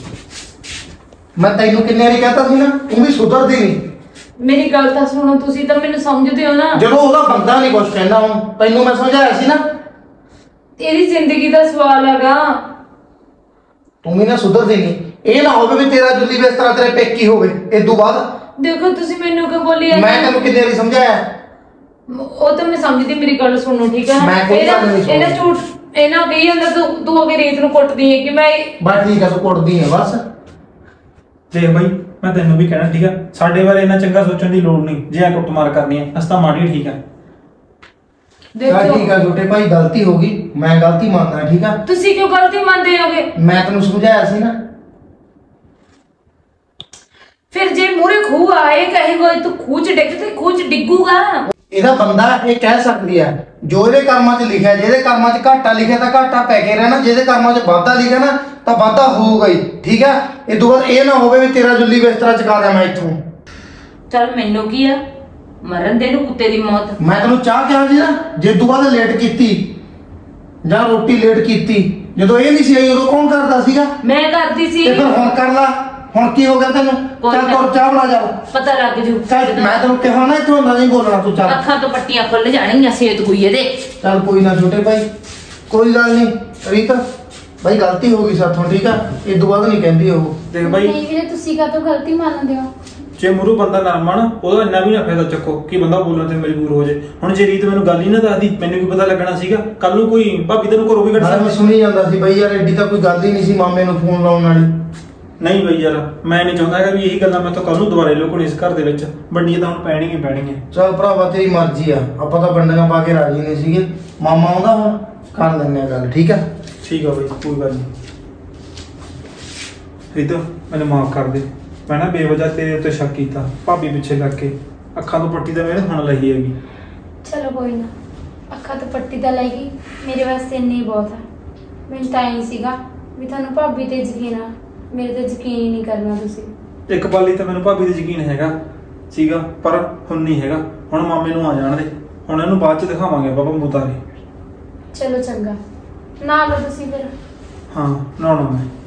ਮੈਂ ਤੈਨੂੰ ਕਿੰਨੇ ਵਾਰੀ ਕਹਤਾ ਸੀ ਨਾ ਤੂੰ ਵੀ ਸੁਧਰਦੀ ਨਹੀਂ ਮੇਰੀ ਗੱਲ ਤਾਂ ਸੁਣੋ ਤੁਸੀਂ ਤਾਂ ਮੈਨੂੰ ਸਮਝਦੇ ਹੋ ਨਾ ਜਦੋਂ ਉਹਦਾ ਬੰਦਾ ਨਹੀਂ ਕੁਝ ਕਹਿੰਦਾ ਹੁਣ ਤੈਨੂੰ ਮੈਂ ਸਮਝਾਇਆ ਸੀ ਨਾ ਤੇਰੀ ਜ਼ਿੰਦਗੀ ਦਾ ਸਵਾਲ ਹੈਗਾ ਤੂੰ ਵੀ ਨਾ ਸੁਧਰਦੀ ਨਹੀਂ ਇਹ ਨਾ ਹੋਵੇ ਵੀ ਤੇਰਾ ਜੁੱਲੀ ਬਿਸਤਰਾ ਤੇਰੇ ਪੇਕੀ ਹੋਵੇ ਇਦੋਂ ਬਾਅਦ ਦੇਖੋ ਤੁਸੀਂ ਮੈਨੂੰ ਕਿਉਂ ਬੋਲੀ ਮੈਂ ਤੈਨੂੰ ਕਿੰਨੇ ਵਾਰੀ ਸਮਝਾਇਆ ਉਹ ਤਾਂ ਮੈਂ ਸਮਝਦੀ ਮੇਰੀ ਗੱਲ ਸੁਣੋ ਠੀਕ ਹੈ ਮੈਂ ਕੋਈ ਗੱਲ ਨਹੀਂ ਇਹਨਾਂ ਝੂਠ ਇਹਨਾਂ ਕਹੀ ਜਾਂਦਾ ਤੂੰ ਤੂੰ ਅਗੇ ਰੀਤ ਨੂੰ ਕੁੱਟਦੀ ਹੈ ਕਿ ਮੈਂ ਬਸ ਠੀਕ ਆ ਤੂੰ ਕੁੱਟਦੀ ਹੈ ਬਸ ਦੇਖ ਬਾਈ ਮੈਂ ਤੈਨੂੰ ਵੀ ਕਹਿਣਾ ਠੀਕ ਆ ਸਾਡੇ ਬਾਰੇ ਇੰਨਾ ਚੰਗਾ ਸੋਚਣ ਦੀ ਲੋੜ ਨਹੀਂ ਜੇ ਆ ਕੁੱਟਮਾਰ ਕਰਨੀ ਹੈ ਅਸ ਤਾਂ ਮਾੜੀ ਠੀਕ ਆ ਦੇਖੋ ਠੀਕ ਆ ਛੋਟੇ ਭਾਈ ਗਲਤੀ ਹੋ ਗਈ ਮੈਂ ਗਲਤੀ ਮੰਨਦਾ ਠੀਕ ਆ ਤੁਸੀਂ ਕਿਉਂ ਗਲਤੀ ਮੰਨਦੇ ਹੋਗੇ ਮੈਂ ਤੈਨੂੰ ਸਮਝਾਇਆ ਸੀ ਨਾ ਫਿਰ ਜੇ ਮੂਰੇ ਖੂਹ ਆਏ ਕਹੇਗਾ ਤੂੰ ਖੂਹ ਚ ਡਿੱਗ ਤੇ ਖੂਹ ਚ ਡਿੱਗੂਗਾ ਇਹਦਾ ਬੰਦਾ ਇਹ ਕਹਿ ਸਕਦੀ ਹੈ ਜੋ ਇਹਦੇ ਕਰਮਾਂ 'ਚ ਲਿਖਿਆ ਜਿਹਦੇ ਕਰਮਾਂ 'ਚ ਘਾਟਾ ਲਿਖਿਆ ਤਾਂ ਘਾਟਾ ਪੈ ਕੇ ਰਹਿਣਾ ਜਿਹਦੇ ਕਰਮਾਂ 'ਚ ਵਾਧਾ ਲਿਖਿਆ ਨਾ ਤਾਂ ਵਾਧਾ ਹੋਊਗਾ ਹੀ ਠੀਕ ਆ ਇਹ ਤੋਂ ਬਾਅਦ ਇਹ ਨਾ ਹੋਵੇ ਵੀ ਤੇਰਾ ਜੁੱਲੀ ਬਿਸਤਰਾ ਚਕਾ ਦਿਆਂ ਮੈਂ ਇੱਥੋਂ ਚੱਲ ਮੈਨੂੰ ਕੀ ਆ ਮਰਨ ਦੇ ਨੂੰ ਕੁੱਤੇ ਦੀ ਮੌਤ ਮੈਂ ਤੈਨੂੰ ਚਾਹ ਕਿਹਾ ਸੀ ਨਾ ਜੇ ਤੂੰ ਬਾਅਦ ਲੇਟ ਕੀਤੀ ਜਾਂ ਰੋਟੀ ਲੇਟ ਕੀਤੀ ਜਦੋਂ ਇਹ ਨਹੀਂ ਸੀ ਆਈ ਉਦੋਂ ਕੌਣ ਕਰਦਾ ਸੀਗਾ ਮੈਂ ਕਰਦੀ ਸੀ ਤੇ ਫਿਰ ਹੁਣ ਕਰ ਲਾ ਹੁਣ ਕੀ ਹੋ ਗਿਆ ਤੈਨੂੰ ਚੱਲ ਤੁਰ ਚਾਹ ਬਣਾ ਜਾ ਪਤਾ ਲੱਗ ਜੂ ਚੱਲ ਮੈਂ ਤੈਨੂੰ ਕਿਹਾ ਨਾ ਇੱਥੋਂ ਨਹੀਂ ਬੋਲਣਾ ਤੂੰ ਚੱਲ ਅੱਖਾਂ ਤੋਂ ਪੱਟੀਆਂ ਖੁੱਲ ਜਾਣਗੀਆਂ ਸੇਤ ਕੋਈ ਇਹਦੇ ਚੱਲ ਕੋਈ ਨਾ ਛੋਟੇ ਭਾਈ ਕੋਈ ਗੱਲ ਨਹੀਂ ਰੀਤ ਭਾਈ ਗਲਤੀ ਹੋ ਗਈ ਸਾਥੋਂ ਠੀਕ ਆ ਇਹ ਤੋਂ ਬਾਅਦ ਨਹੀਂ ਕਹਿੰਦੀ ਉਹ ਦੇਖ ਬਾਈ ਨਹੀਂ ਵੀਰੇ ਤੁਸੀਂ ਕਾਹਤੋਂ ਗਲਤੀ ਮੰਨਦੇ ਹੋ ਜੇ ਮੂਰੂ ਬੰਦਾ ਨਰਮ ਆ ਨਾ ਉਹਦਾ ਇੰਨਾ ਵੀ ਨਾ ਫਾਇਦਾ ਚੱਕੋ ਕਿ ਬੰਦਾ ਬੋਲਣ ਤੇ ਮਜਬੂਰ ਹੋ ਜਾਏ ਹੁਣ ਜੇ ਰੀਤ ਮੈਨੂੰ ਗੱਲ ਹੀ ਨਾ ਦੱਸਦੀ ਮੈਨੂੰ ਕੀ ਪਤਾ ਲੱਗਣਾ ਸੀਗਾ ਕੱਲ ਨੂੰ ਕੋਈ ਭਾਬੀ ਤੈਨੂੰ ਘਰੋਂ ਵੀ ਕੱਢ ਮੈਂ ਸਕਦਾ ਸੁਣੀ ਜਾਂਦਾ ਸੀ ਬਈ ਯਾਰ ਐਡੀ ਤਾਂ ਕੋਈ ਗੱਲ ਹੀ ਨਹੀਂ ਸੀ ਮਾਮੇ ਨੂੰ ਫੋਨ ਲਾਉਣ ਵਾਲੀ ਨਹੀਂ ਬਈ ਯਾਰ ਮੈਂ ਨਹੀਂ ਚਾਹੁੰਦਾ ਕਿ ਵੀ ਇਹੀ ਗੱਲਾਂ ਮੈਂ ਤੋਂ ਕੱਲ ਨੂੰ ਦੁਬਾਰੇ ਲੋਕਣ ਇਸ ਘਰ ਦੇ ਵਿੱਚ ਵੱਡੀਆਂ ਤਾਂ ਹੁਣ ਪੈਣੀਆਂ ਪੈਣੀਆਂ ਚੱਲ ਭਰਾਵਾ ਤੇਰੀ ਮਰਜ਼ੀ ਆ ਆਪਾਂ ਤਾਂ ਪਿੰਡਾਂ ਪਾ ਕੇ ਰਾਜੀ ਨਹੀਂ ਸੀਗੇ ਮਾਮਾ ਆਉਂਦਾ ਹੁਣ ਕਰ ਲੈਂਦੇ ਆ ਗੱਲ ਠੀਕ ਆ ਠੀਕ ਆ ਬਈ ਕੋਈ ਗੱਲ ਨਹੀਂ ਰੀਤ ਮੈਨੂੰ ਮਾਫ ਕਰ ਦੇ ਮੈਂ ਨਾ ਬੇਵਜ੍ਹਾ ਤੇਰੇ ਉੱਤੇ ਸ਼ੱਕ ਕੀਤਾ ਭਾਬੀ ਪਿੱਛੇ ਲੱਗ ਕੇ ਅੱਖਾਂ ਤੋਂ ਪੱਟੀ ਤਾਂ ਮੇਰੇ ਹੁਣ ਲਈ ਹੈਗੀ ਚਲੋ ਕੋਈ ਨਾ ਅੱਖਾਂ ਤੋਂ ਪੱਟੀ ਤਾਂ ਲੈ ਗਈ ਮੇਰੇ ਵਾਸਤੇ ਇੰਨੀ ਬਹੁਤ ਆ ਮੈਨੂੰ ਤਾਂ ਹੀ ਸੀਗਾ ਵੀ ਤੁਹਾਨੂੰ ਭਾਬੀ ਤੇ ਯਕੀਨ ਆ ਮੇਰੇ ਤੇ ਯਕੀਨ ਹੀ ਨਹੀਂ ਕਰਨਾ ਤੁਸੀਂ ਇੱਕ ਬਾਲੀ ਤਾਂ ਮੈਨੂੰ ਭਾਬੀ ਤੇ ਯਕੀਨ ਹੈਗਾ ਸੀਗਾ ਪਰ ਹੁਣ ਨਹੀਂ ਹੈਗਾ ਹੁਣ ਮਾਮੇ ਨੂੰ ਆ ਜਾਣ ਦੇ ਹੁਣ ਇਹਨੂੰ ਬਾਅਦ ਚ ਦਿਖਾਵਾਂਗੇ ਬਾਬਾ ਮੁਤਾਰੇ ਚਲੋ ਚੰਗਾ ਨਾ ਲਓ ਤੁਸੀਂ ਫਿਰ ਹਾਂ ਨਹਾਉਣਾ ਮੈਂ